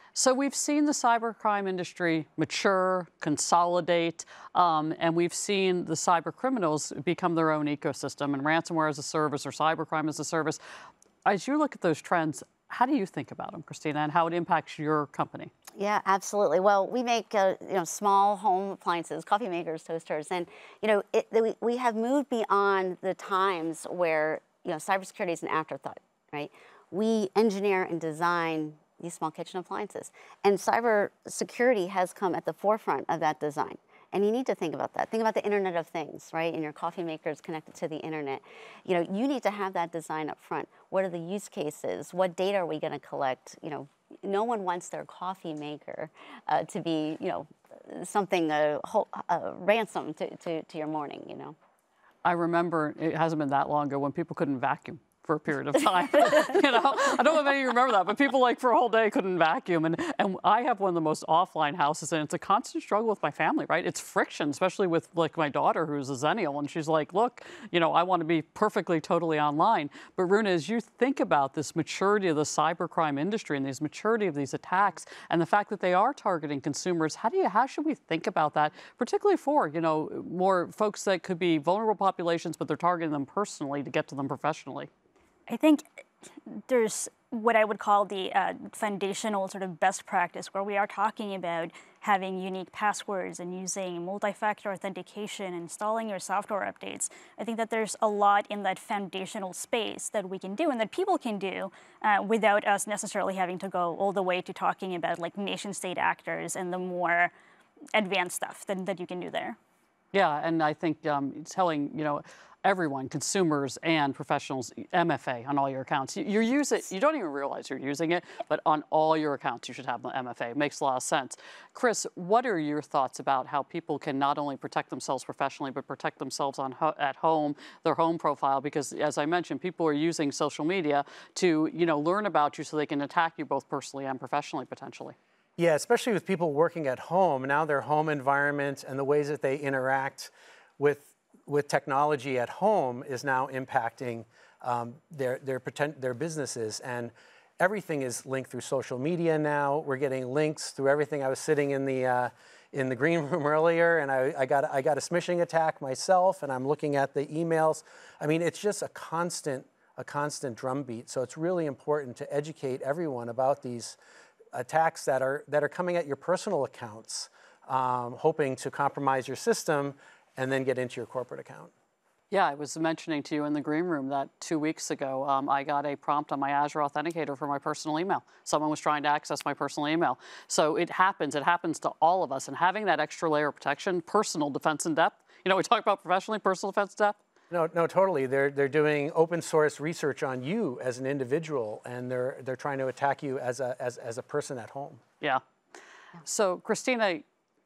[SPEAKER 13] So we've seen the cybercrime industry mature, consolidate, um, and we've seen the cyber criminals become their own ecosystem, and ransomware as a service or cybercrime as a service. As you look at those trends, how do you think about them, Christina, and how it impacts your company?
[SPEAKER 16] Yeah, absolutely. Well, we make uh, you know small home appliances, coffee makers, toasters, and you know it, we, we have moved beyond the times where you know cybersecurity is an afterthought, right? We engineer and design these small kitchen appliances, and cybersecurity has come at the forefront of that design. And you need to think about that. Think about the Internet of Things, right? And your coffee maker is connected to the internet. You know, you need to have that design up front. What are the use cases? What data are we going to collect? You know, no one wants their coffee maker uh, to be, you know, something a uh, uh, ransom to, to, to your morning. You know.
[SPEAKER 13] I remember it hasn't been that long ago when people couldn't vacuum for a period of time. You know, I don't know if any of you remember that, but people like for a whole day couldn't vacuum. And, and I have one of the most offline houses, and it's a constant struggle with my family, right? It's friction, especially with like my daughter who's a Zennial, and she's like, look, you know, I want to be perfectly, totally online. But Runa, as you think about this maturity of the cybercrime industry and this maturity of these attacks and the fact that they are targeting consumers, how do you, how should we think about that, particularly for, you know, more folks that could be vulnerable populations, but they're targeting them personally to get to them professionally?
[SPEAKER 15] I think there's what I would call the uh, foundational sort of best practice, where we are talking about having unique passwords and using multi-factor authentication, installing your software updates. I think that there's a lot in that foundational space that we can do and that people can do uh, without us necessarily having to go all the way to talking about like nation state actors and the more advanced stuff that, that you can do there.
[SPEAKER 13] Yeah, and I think um, telling, you know, everyone, consumers and professionals, M F A on all your accounts. You, you use it, you don't even realize you're using it, but on all your accounts you should have the M F A. It makes a lot of sense. Chris, what are your thoughts about how people can not only protect themselves professionally, but protect themselves on ho at home, their home profile? Because as I mentioned, people are using social media to, you know, learn about you so they can attack you both personally and professionally potentially.
[SPEAKER 14] Yeah, especially with people working at home. Now their home environment and the ways that they interact with with technology at home is now impacting um, their, their, pretend, their businesses. And everything is linked through social media now. We're getting links through everything. I was sitting in the, uh, in the green room earlier, and I, I, got, I got a smishing attack myself, and I'm looking at the emails. I mean, it's just a constant, a constant drumbeat. So it's really important to educate everyone about these attacks that are, that are coming at your personal accounts, um, hoping to compromise your system and then get into your corporate account.
[SPEAKER 13] Yeah, I was mentioning to you in the green room that two weeks ago, um, I got a prompt on my Azure Authenticator for my personal email. Someone was trying to access my personal email. So it happens, it happens to all of us. And having that extra layer of protection, personal defense in depth, you know, we talk about professionally, personal defense in depth.
[SPEAKER 14] No, no, totally. They're, they're doing open source research on you as an individual, and they're, they're trying to attack you as a, as, as a person at home.
[SPEAKER 13] Yeah. So, Christina,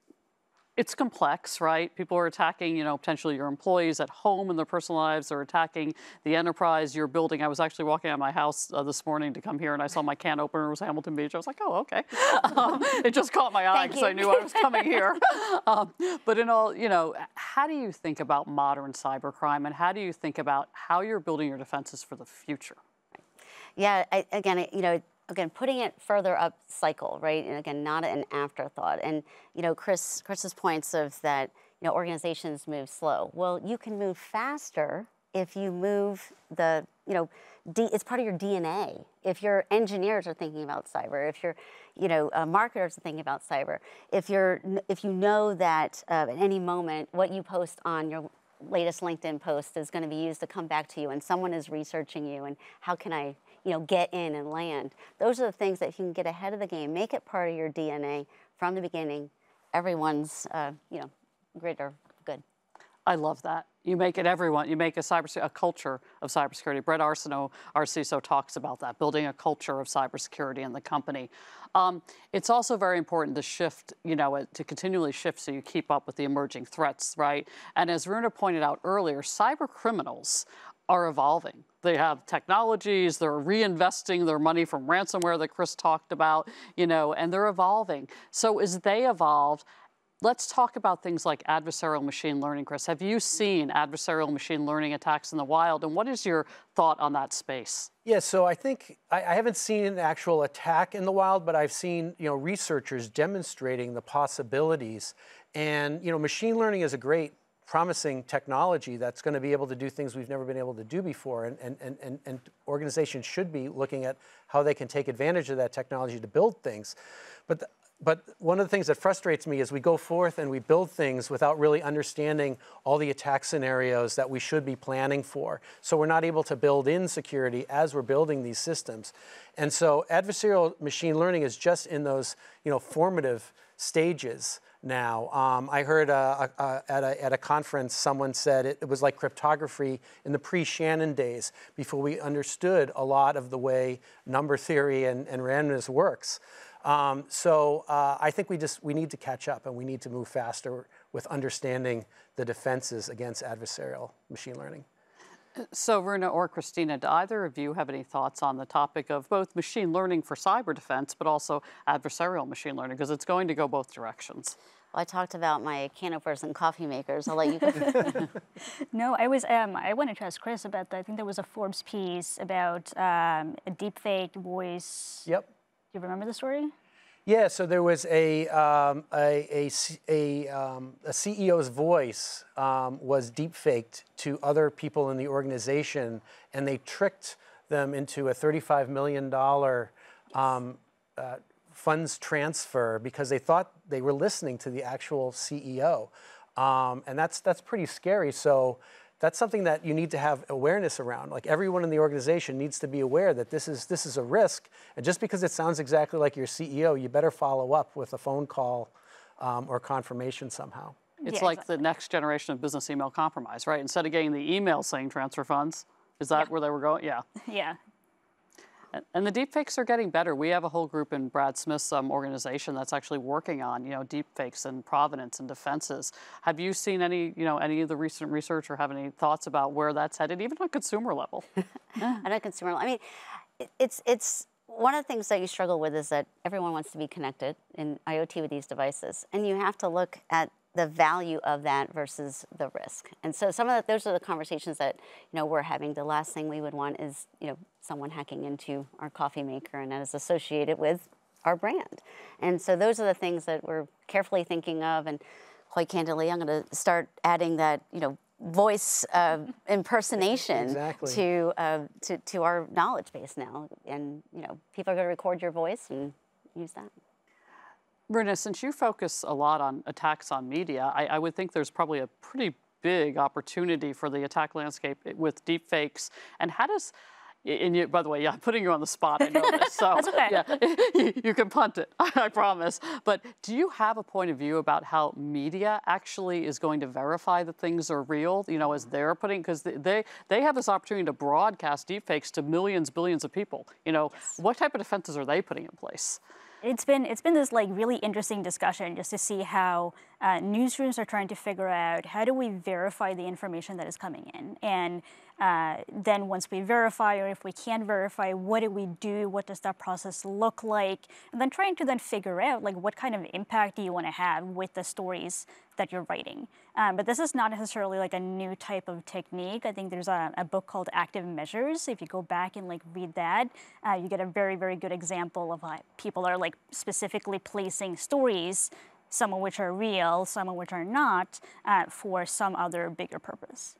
[SPEAKER 13] it's complex, right? People are attacking, you know, potentially your employees at home in their personal lives. They're attacking the enterprise you're building. I was actually walking out of my house uh, this morning to come here, and I saw my can opener was Hamilton Beach. I was like, oh, okay. Um, it just caught my eye because I knew I was coming here. um, but in all, you know, how do you think about modern cybercrime, and how do you think about how you're building your defenses for the future?
[SPEAKER 16] Yeah, I, again, you know, Again, putting it further up cycle, right? And again, not an afterthought. And you know, Chris, Chris's points of that, you know, organizations move slow. Well, you can move faster if you move the, you know, D, it's part of your D N A. If your engineers are thinking about cyber, if your, you know, uh, marketers are thinking about cyber, if you're, if you know that uh, at any moment what you post on your latest LinkedIn post is going to be used to come back to you, and someone is researching you, and how can I, you know, get in and land. Those are the things that you can get ahead of the game. Make it part of your D N A from the beginning. Everyone's, uh, you know, greater good.
[SPEAKER 13] I love that. You make it everyone. You make a cyber a culture of cybersecurity. Brett Arsenault, our C I S O, talks about that, building a culture of cybersecurity in the company. Um, it's also very important to shift, you know, to continually shift so you keep up with the emerging threats, right? And as Runa pointed out earlier, cyber criminals are evolving. They have technologies, they're reinvesting their money from ransomware that Chris talked about, you know, and they're evolving. So as they evolve, Let's talk about things like adversarial machine learning, Chris. Have you seen adversarial machine learning attacks in the wild, and what is your thought on that space?
[SPEAKER 14] Yeah, so I think I, I haven't seen an actual attack in the wild, but I've seen, you know, researchers demonstrating the possibilities. And, you know, machine learning is a great, promising technology that's going to be able to do things we've never been able to do before. And, and, and, and, and organizations should be looking at how they can take advantage of that technology to build things. But the, But one of the things that frustrates me is we go forth and we build things without really understanding all the attack scenarios that we should be planning for. So we're not able to build in security as we're building these systems. And so adversarial machine learning is just in those, you know, formative stages now. Um, I heard uh, uh, at, a, at a conference someone said it, it was like cryptography in the pre-Shannon days, before we understood a lot of the way number theory and, and randomness works. Um, so uh, I think we just we need to catch up, and we need to move faster with understanding the defenses against adversarial machine learning.
[SPEAKER 13] So Runa or Christina, do either of you have any thoughts on the topic of both machine learning for cyber defense, but also adversarial machine learning, because it's going to go both directions?
[SPEAKER 16] Well, I talked about my canopers and coffee makers. I'll let you go.
[SPEAKER 15] No, I was. Um, I wanted to ask Chris about that. I think there was a Forbes piece about um, a deepfake voice.
[SPEAKER 14] Yep.
[SPEAKER 15] Do you remember the story?
[SPEAKER 14] Yeah, so there was a, um, a, a, a, um, a C E O's voice um, was deepfaked to other people in the organization, and they tricked them into a thirty-five million dollars um, uh, funds transfer because they thought they were listening to the actual C E O. Um, and that's, that's pretty scary. So that's something that you need to have awareness around. Like, everyone in the organization needs to be aware that this is, this is a risk. And just because it sounds exactly like your C E O, you better follow up with a phone call um, or confirmation somehow.
[SPEAKER 13] It's
[SPEAKER 15] yeah,
[SPEAKER 13] like
[SPEAKER 15] exactly.
[SPEAKER 13] the next generation of business email compromise, right? Instead of getting the email saying transfer funds, is that
[SPEAKER 15] yeah.
[SPEAKER 13] where they were going? Yeah.
[SPEAKER 15] Yeah.
[SPEAKER 13] And the deepfakes are getting better. We have a whole group in Brad Smith's um, organization that's actually working on, you know, deepfakes and provenance and defenses. Have you seen any, you know, any of the recent research, or have any thoughts about where that's headed, even on consumer level?
[SPEAKER 16] On a consumer level, I mean, it's it's one of the things that you struggle with is that everyone wants to be connected in IoT with these devices, and you have to look at the value of that versus the risk. And so some of the, those are the conversations that, you know, we're having. The last thing we would want is, you know, someone hacking into our coffee maker, and that is associated with our brand. And so those are the things that we're carefully thinking of. And quite candidly, I'm going to start adding that, you know, voice uh, impersonation
[SPEAKER 14] exactly.
[SPEAKER 16] to, uh, to to our knowledge base now. And, you know, people are going to record your voice and use that.
[SPEAKER 13] Runa, since you focus a lot on attacks on media, I, I would think there's probably a pretty big opportunity for the attack landscape with deepfakes. And how does, and you, by the way, yeah, I'm putting you on the spot, I know this. So
[SPEAKER 15] That's okay.
[SPEAKER 13] Yeah, you, you can punt it, I promise. But do you have a point of view about how media actually is going to verify that things are real, you know, as they're putting, because they, they have this opportunity to broadcast deepfakes to millions, billions of people. You know, yes. What type of defenses are they putting in place?
[SPEAKER 15] It's been it's been this like really interesting discussion just to see how uh, newsrooms are trying to figure out how do we verify the information that is coming in, and uh, then once we verify, or if we can't verify, what do we do? What does that process look like? And then trying to then figure out like what kind of impact do you want to have with the stories that you're writing. Um, but this is not necessarily like a new type of technique. I think there's a, a book called Active Measures. If you go back and like read that, uh, you get a very, very good example of how people are like specifically placing stories, some of which are real, some of which are not, uh, for some other bigger purpose.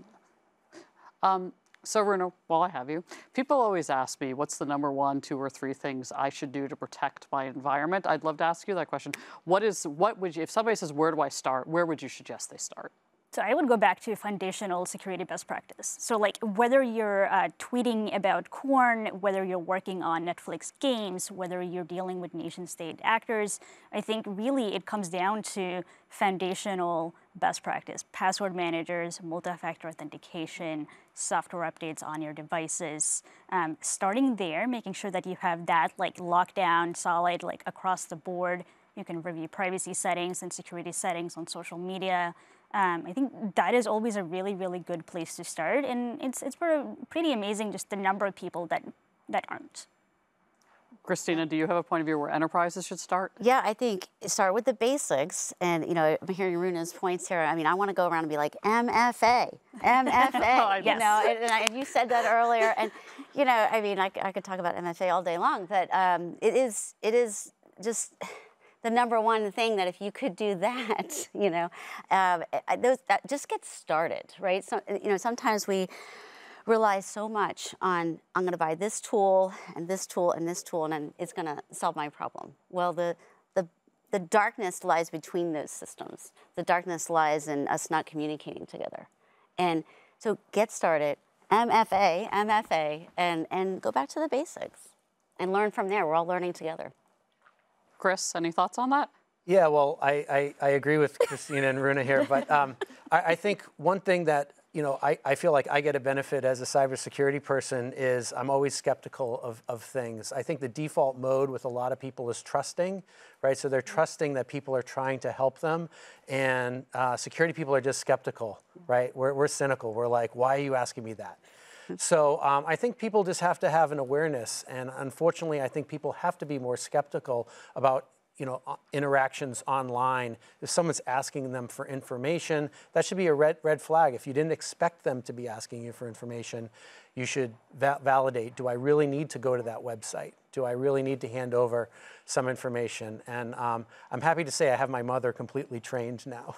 [SPEAKER 13] Um, So, Runa, while I have you, people always ask me, what's the number one, two, or three things I should do to protect my environment? I'd love to ask you that question. What is, what would you, if somebody says, where do I start, where would you suggest they start?
[SPEAKER 15] So I would go back to foundational security best practice. So like whether you're uh, tweeting about corn, whether you're working on Netflix games, whether you're dealing with nation state actors, I think really it comes down to foundational best practice. Password managers, multi-factor authentication, software updates on your devices. Um, starting there, making sure that you have that like locked down, solid, like across the board. You can review privacy settings and security settings on social media. Um, I think that is always a really, really good place to start, and it's it's pretty amazing just the number of people that that aren't.
[SPEAKER 13] Christina, do you have a point of view where enterprises should start?
[SPEAKER 16] Yeah, I think start with the basics. And, you know, I'm hearing Runa's points here. I mean, I want to go around and be like, M F A, M F A,
[SPEAKER 13] Oh,
[SPEAKER 16] you
[SPEAKER 13] yes.
[SPEAKER 16] know, and, and, I, and you said that earlier. And, you know, I mean, I, I could talk about M F A all day long, but um, it is, it is just the number one thing that if you could do that, you know, um, those, that just get started, right? So, you know, sometimes we rely so much on, I'm going to buy this tool and this tool and this tool, and then it's going to solve my problem. Well, the, the, the darkness lies between those systems. The darkness lies in us not communicating together. And so get started, M F A, M F A, and, and go back to the basics and learn from there. We're all learning together.
[SPEAKER 13] Chris, any thoughts on that?
[SPEAKER 14] Yeah, well, I, I, I agree with Christina and Runa here, but um, I, I think one thing that you know, I, I feel like I get a benefit as a cybersecurity person is I'm always skeptical of, of things. I think the default mode with a lot of people is trusting, right? So they're trusting that people are trying to help them, and uh, security people are just skeptical, right? We're, we're cynical. We're like, why are you asking me that? So um, I think people just have to have an awareness, and unfortunately, I think people have to be more skeptical about you know, interactions online. If someone's asking them for information, that should be a red, red flag. If you didn't expect them to be asking you for information, you should va validate, do I really need to go to that website? Do I really need to hand over some information? And um, I'm happy to say I have my mother completely trained now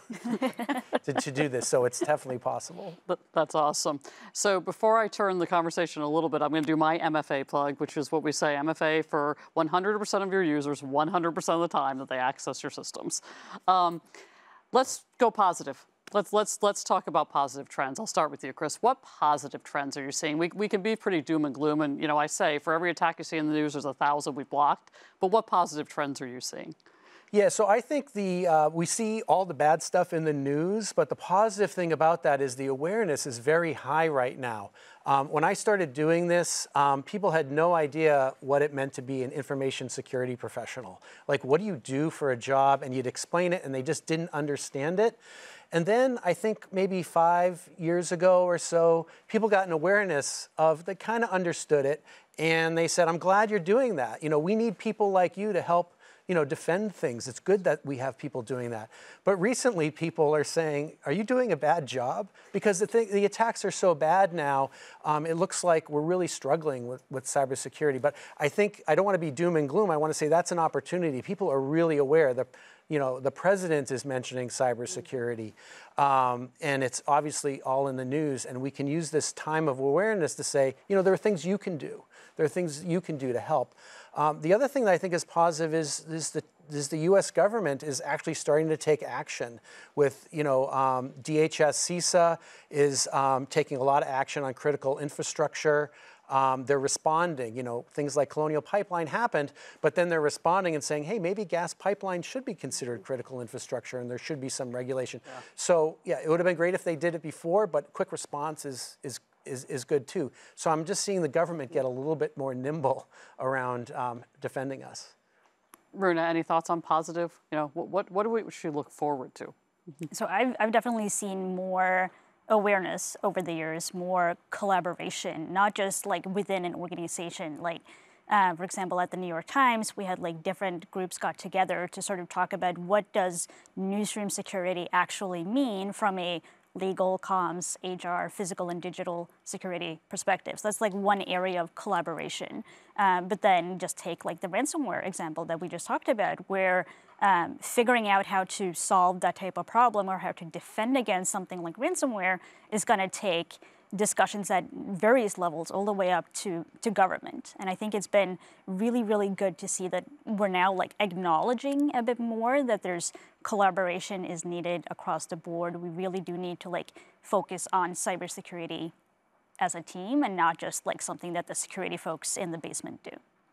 [SPEAKER 14] to, to do this, so it's definitely possible.
[SPEAKER 13] That's awesome. So before I turn the conversation a little bit, I'm going to do my M F A plug, which is what we say, M F A for one hundred percent of your users, one hundred percent of the time that they access your systems. Um, let's go positive. Let's, let's, let's talk about positive trends. I'll start with you, Chris. What positive trends are you seeing? We, we can be pretty doom and gloom, and you know, I say for every attack you see in the news, there's a thousand we blocked, but what positive trends are you seeing?
[SPEAKER 14] Yeah, so I think the uh, we see all the bad stuff in the news, but the positive thing about that is the awareness is very high right now. Um, when I started doing this, um, people had no idea what it meant to be an information security professional. Like, what do you do for a job? And you'd explain it, and they just didn't understand it. And then I think maybe five years ago or so, people got an awareness of, they kind of understood it, and they said, I'm glad you're doing that. You know, we need people like you to help you know, defend things. It's good that we have people doing that. But recently, people are saying, are you doing a bad job? Because the, th the attacks are so bad now, um, it looks like we're really struggling with, with cybersecurity. But I think, I don't want to be doom and gloom. I want to say that's an opportunity. People are really aware. The, you know, the president is mentioning cybersecurity, um, and it's obviously all in the news. And we can use this time of awareness to say, you know, there are things you can do. There are things you can do to help. Um, the other thing that I think is positive is, is, the, is the U S government is actually starting to take action with, you know, um, D H S CISA is um, taking a lot of action on critical infrastructure. Um, they're responding, you know, things like Colonial Pipeline happened, but then they're responding and saying, hey, maybe gas pipelines should be considered critical infrastructure and there should be some regulation. Yeah. So, yeah, it would have been great if they did it before, but quick response is, is Is, is good too. So I'm just seeing the government get a little bit more nimble around um, defending us.
[SPEAKER 13] Runa, any thoughts on positive? You know, what, what, what do we should look forward to?
[SPEAKER 15] So I've, I've definitely seen more awareness over the years, more collaboration, not just like within an organization. Like, uh, for example, at the New York Times, we had like different groups got together to sort of talk about what does newsroom security actually mean from a legal, comms, H R, physical and digital security perspectives. That's like one area of collaboration. Um, but then just take like the ransomware example that we just talked about, where um, figuring out how to solve that type of problem or how to defend against something like ransomware is going to take discussions at various levels all the way up to, to government. And I think it's been really, really good to see that we're now like acknowledging a bit more that there's collaboration is needed across the board. We really do need to like focus on cybersecurity as a team and not just like something that the security folks in the basement do.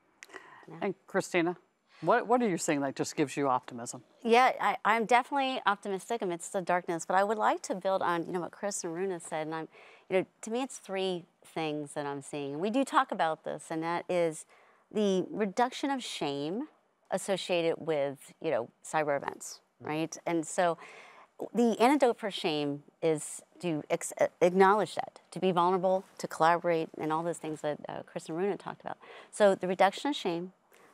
[SPEAKER 13] And Christina, what, what are you seeing that just gives you optimism?
[SPEAKER 16] Yeah, I, I'm definitely optimistic amidst the darkness, but I would like to build on, you know, what Chris and Runa said, and I'm, you know, to me it's three things that I'm seeing. And we do talk about this, and that is the reduction of shame associated with, you know, cyber events, right? And so the antidote for shame is to ex acknowledge that, to be vulnerable, to collaborate, and all those things that uh, Chris and Runa talked about. So the reduction of shame,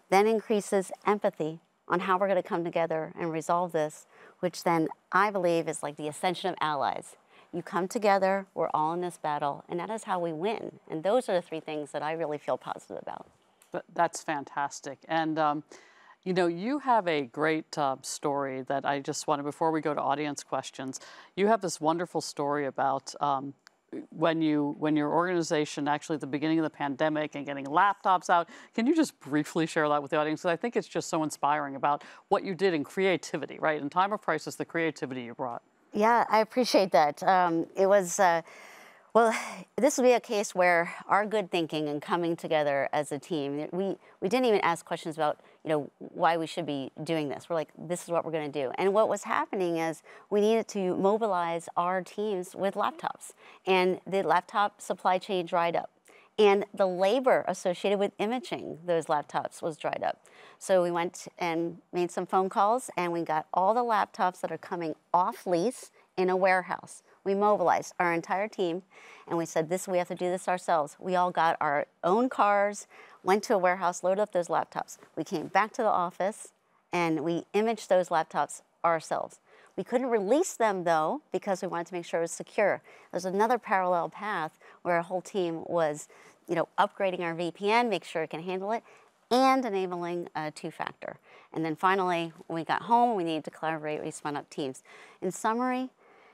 [SPEAKER 16] then increases empathy on how we're going to come together and resolve this, which then I believe is like the ascension of allies. You come together, we're all in this battle, and that is how we win. And those are the three things that I really feel positive about.
[SPEAKER 13] But that's fantastic. And um, you know, you have a great uh, story that I just wanted, before we go to audience questions, you have this wonderful story about um, when you, when your organization, actually at the beginning of the pandemic and getting laptops out. Can you just briefly share that with the audience? Because I think it's just so inspiring about what you did in creativity, right? In time of crisis, the creativity you brought.
[SPEAKER 16] Yeah, I appreciate that. Um, it was, uh, well, this would be a case where our good thinking and coming together as a team, we, we didn't even ask questions about, you know, why we should be doing this. We're like, this is what we're going to do. And what was happening is we needed to mobilize our teams with laptops. And the laptop supply chain dried up. And the labor associated with imaging those laptops was dried up. So we went and made some phone calls, and we got all the laptops that are coming off lease in a warehouse. We mobilized our entire team, and we said, this, we have to do this ourselves. We all got our own cars, went to a warehouse, loaded up those laptops. We came back to the office, and we imaged those laptops ourselves. We couldn't release them, though, because we wanted to make sure it was secure. There's another parallel path where our whole team was, you know, upgrading our V P N, make sure it can handle it, and enabling a two-factor. And then finally, when we got home, we needed to collaborate, we spun up teams. In summary,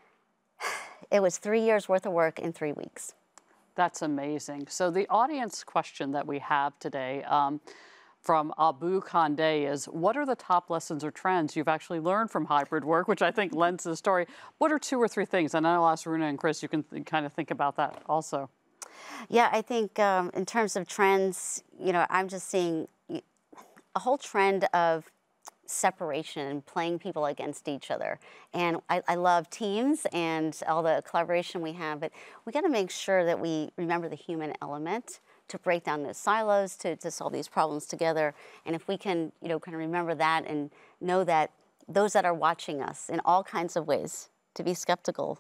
[SPEAKER 16] it was three years worth of work in three weeks.
[SPEAKER 13] That's amazing. So the audience question that we have today um, from Abu Kande is, what are the top lessons or trends you've actually learned from hybrid work, which I think lends to the story. What are two or three things? And I'll ask Runa and Chris, you can kind of think about that also.
[SPEAKER 16] Yeah, I think um, in terms of trends, you know, I'm just seeing a whole trend of separation and playing people against each other. And I, I love teams and all the collaboration we have, but we got to make sure that we remember the human element to break down those silos, to, to solve these problems together. And if we can, you know, kind of remember that and know that those that are watching us in all kinds of ways, to be skeptical,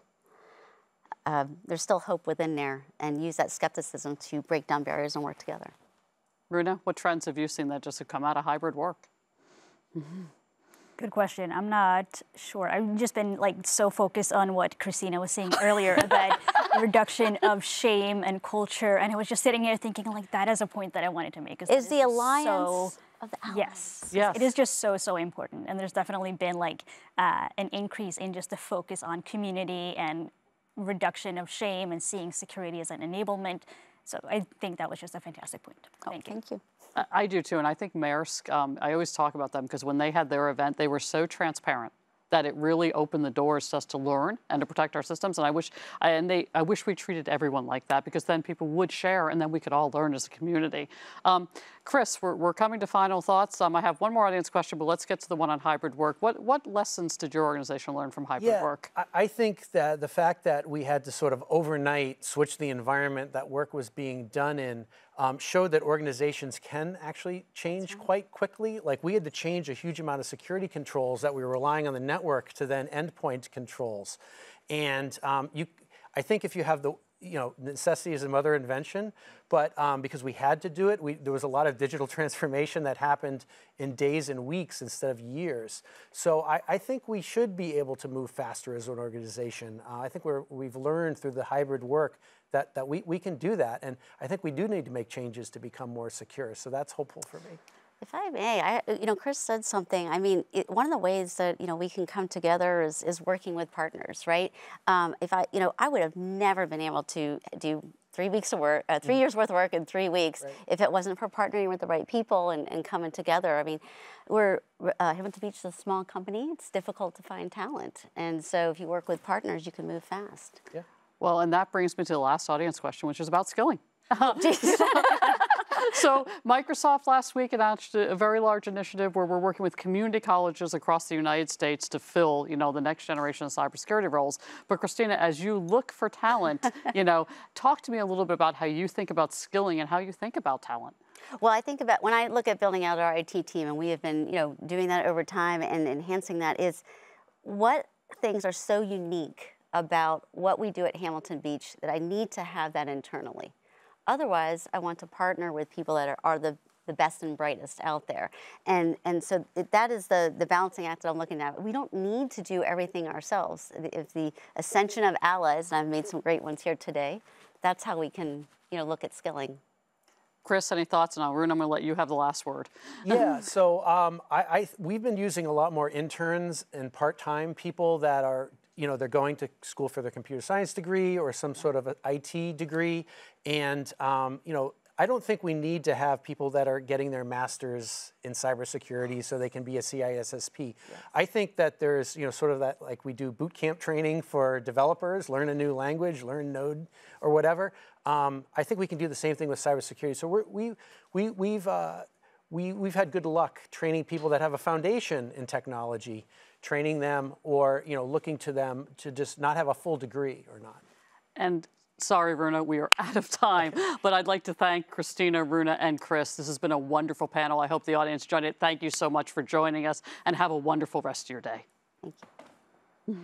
[SPEAKER 16] uh, there's still hope within there, and use that skepticism to break down barriers and work together.
[SPEAKER 13] Runa, what trends have you seen that just have come out of hybrid work?
[SPEAKER 15] Mm-hmm. Good question. I'm not sure. I've just been like so focused on what Christina was saying earlier about reduction of shame and culture, and I was just sitting here thinking like that is a point that I wanted to make.
[SPEAKER 16] Is, is the alliance
[SPEAKER 15] so,
[SPEAKER 16] of the allies?
[SPEAKER 15] Yes,
[SPEAKER 13] yes,
[SPEAKER 15] it is just so so important, and there's definitely been like uh, an increase in just the focus on community and reduction of shame and seeing security as an enablement. So I think that was just a fantastic point. Thank
[SPEAKER 16] oh,
[SPEAKER 15] you.
[SPEAKER 16] Thank you.
[SPEAKER 13] I do too, and I think Maersk, um, I always talk about them because when they had their event, they were so transparent that it really opened the doors to us to learn and to protect our systems. And I wish, and they, I wish we treated everyone like that, because then people would share, and then we could all learn as a community. Um, Chris, we're, we're coming to final thoughts. Um, I have one more audience question, but let's get to the one on hybrid work. What what lessons did your organization learn from hybrid
[SPEAKER 14] yeah,
[SPEAKER 13] work?
[SPEAKER 14] I, I think that the fact that we had to sort of overnight switch the environment that work was being done in um, showed that organizations can actually change quite quickly. Like, we had to change a huge amount of security controls that we were relying on the network to then endpoint controls. And um, you, I think if you have the, you know, necessity is a mother invention, but um, because we had to do it, we, there was a lot of digital transformation that happened in days and weeks instead of years. So I, I think we should be able to move faster as an organization. Uh, I think we're, we've learned through the hybrid work that, that we, we can do that. And I think we do need to make changes to become more secure. So that's hopeful for me.
[SPEAKER 16] If I may, I, you know, Chris said something. I mean, it, one of the ways that, you know, we can come together is, is working with partners, right? Um, if I, you know, I would have never been able to do three weeks of work, uh, three mm. years worth of work in three weeks right. if it wasn't for partnering with the right people and, and coming together. I mean, we're, uh, Hamilton Beach is a small company. It's difficult to find talent. And so if you work with partners, you can move fast.
[SPEAKER 13] Yeah. Well, and that brings me to the last audience question, which is about skilling. So Microsoft last week announced a very large initiative where we're working with community colleges across the United States to fill, you know, the next generation of cybersecurity roles. But Christina, as you look for talent, you know, talk to me a little bit about how you think about skilling and how you think about talent.
[SPEAKER 16] Well, I think about, when I look at building out our I T team, and we have been, you know, doing that over time and enhancing that, is what things are so unique about what we do at Hamilton Beach that I need to have that internally. Otherwise, I want to partner with people that are, are the the best and brightest out there. And, and so it, that is the, the balancing act that I'm looking at. We don't need to do everything ourselves. If the ascension of allies, and I've made some great ones here today, that's how we can, you know, look at skilling.
[SPEAKER 13] Chris, any thoughts? And Arun, I'm going to let you have the last word.
[SPEAKER 14] Yeah, so um, I, I, we've been using a lot more interns and part-time people that are, you know, they're going to school for their computer science degree or some sort of an I T degree. And, um, you know, I don't think we need to have people that are getting their masters in cybersecurity so they can be a C I S S P. Yeah. I think that there's, you know, sort of that, like we do boot camp training for developers, learn a new language, learn Node or whatever. Um, I think we can do the same thing with cybersecurity. So we're, we, we, we've, uh, we, we've had good luck training people that have a foundation in technology, training them or, you know, looking to them to just not have a full degree or not.
[SPEAKER 13] And sorry, Runa, we are out of time, but I'd like to thank Christina, Runa, and Chris. This has been a wonderful panel. I hope the audience enjoyed it. Thank you so much for joining us, and have a wonderful rest of your day.
[SPEAKER 16] Thank you.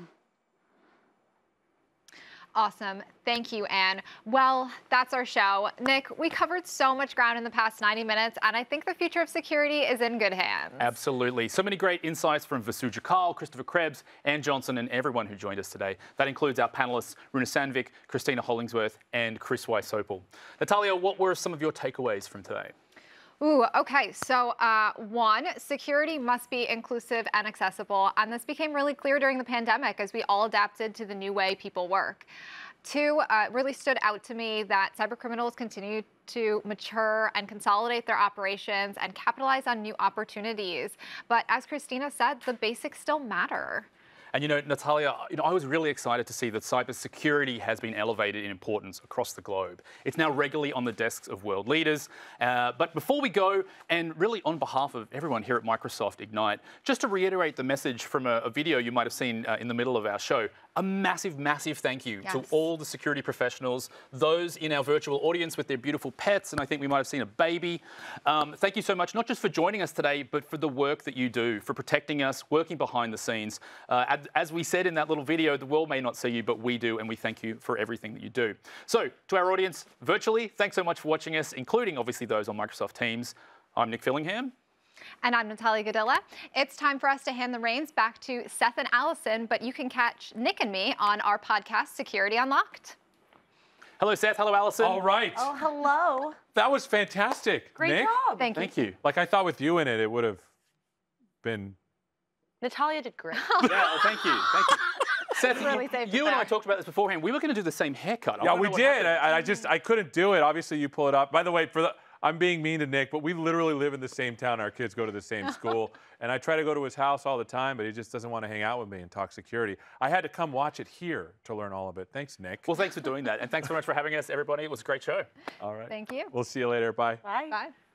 [SPEAKER 1] Awesome. Thank you, Anne. Well, that's our show. Nick, we covered so much ground in the past ninety minutes, and I think the future of security is in good hands.
[SPEAKER 2] Absolutely. So many great insights from Vasuja Karl, Christopher Krebs, Anne Johnson, and everyone who joined us today. That includes our panelists, Runa Sandvik, Christina Hollingsworth, and Chris Wysopal. Natalia, what were some of your takeaways from today?
[SPEAKER 1] Ooh, okay. So uh, one, security must be inclusive and accessible. And this became really clear during the pandemic as we all adapted to the new way people work. Two, uh, it really stood out to me that cybercriminals continue to mature and consolidate their operations and capitalize on new opportunities. But as Christina said, the basics still matter.
[SPEAKER 2] And you know, Natalia, you know, I was really excited to see that cybersecurity has been elevated in importance across the globe. It's now regularly on the desks of world leaders. Uh, but before we go, and really on behalf of everyone here at Microsoft Ignite, just to reiterate the message from a, a video you might have seen uh, in the middle of our show, a massive, massive thank you yes. to all the security professionals, those in our virtual audience with their beautiful pets, and I think we might have seen a baby. Um, thank you so much, not just for joining us today, but for the work that you do, for protecting us, working behind the scenes. Uh, As we said in that little video, the world may not see you, but we do, and we thank you for everything that you do. So, to our audience virtually, thanks so much for watching us, including obviously those on Microsoft Teams. I'm Nick Fillingham.
[SPEAKER 1] And I'm Natalia Godilla. It's time for us to hand the reins back to Seth and Allison, but you can catch Nick and me on our podcast, Security Unlocked.
[SPEAKER 2] Hello, Seth. Hello, Allison.
[SPEAKER 17] All right.
[SPEAKER 1] Oh, hello.
[SPEAKER 17] That was fantastic,
[SPEAKER 1] Great
[SPEAKER 17] Nick.
[SPEAKER 1] job. Thank you.
[SPEAKER 2] Thank you.
[SPEAKER 17] Like, I thought with you in it, it would have been...
[SPEAKER 18] Natalia did great.
[SPEAKER 2] Yeah, well, thank you. Thank you. Seth,
[SPEAKER 18] really
[SPEAKER 2] you,
[SPEAKER 18] saved
[SPEAKER 2] you
[SPEAKER 18] it
[SPEAKER 2] and I
[SPEAKER 18] there.
[SPEAKER 2] talked about this beforehand. We were going to do the same haircut. I
[SPEAKER 17] Yeah,
[SPEAKER 2] wanna
[SPEAKER 17] we
[SPEAKER 2] know what
[SPEAKER 17] did.
[SPEAKER 2] happened.
[SPEAKER 17] I, I just, I couldn't do it. Obviously, you pull it off. By the way, for the, I'm being mean to Nick, but we literally live in the same town. Our kids go to the same school. And I try to go to his house all the time, but he just doesn't want to hang out with me and talk security. I had to come watch it here to learn all of it. Thanks, Nick.
[SPEAKER 2] Well, thanks for doing that. And thanks so much for having us, everybody. It was a great show.
[SPEAKER 17] All right.
[SPEAKER 1] Thank you.
[SPEAKER 17] We'll see you later. Bye.
[SPEAKER 1] Bye. Bye.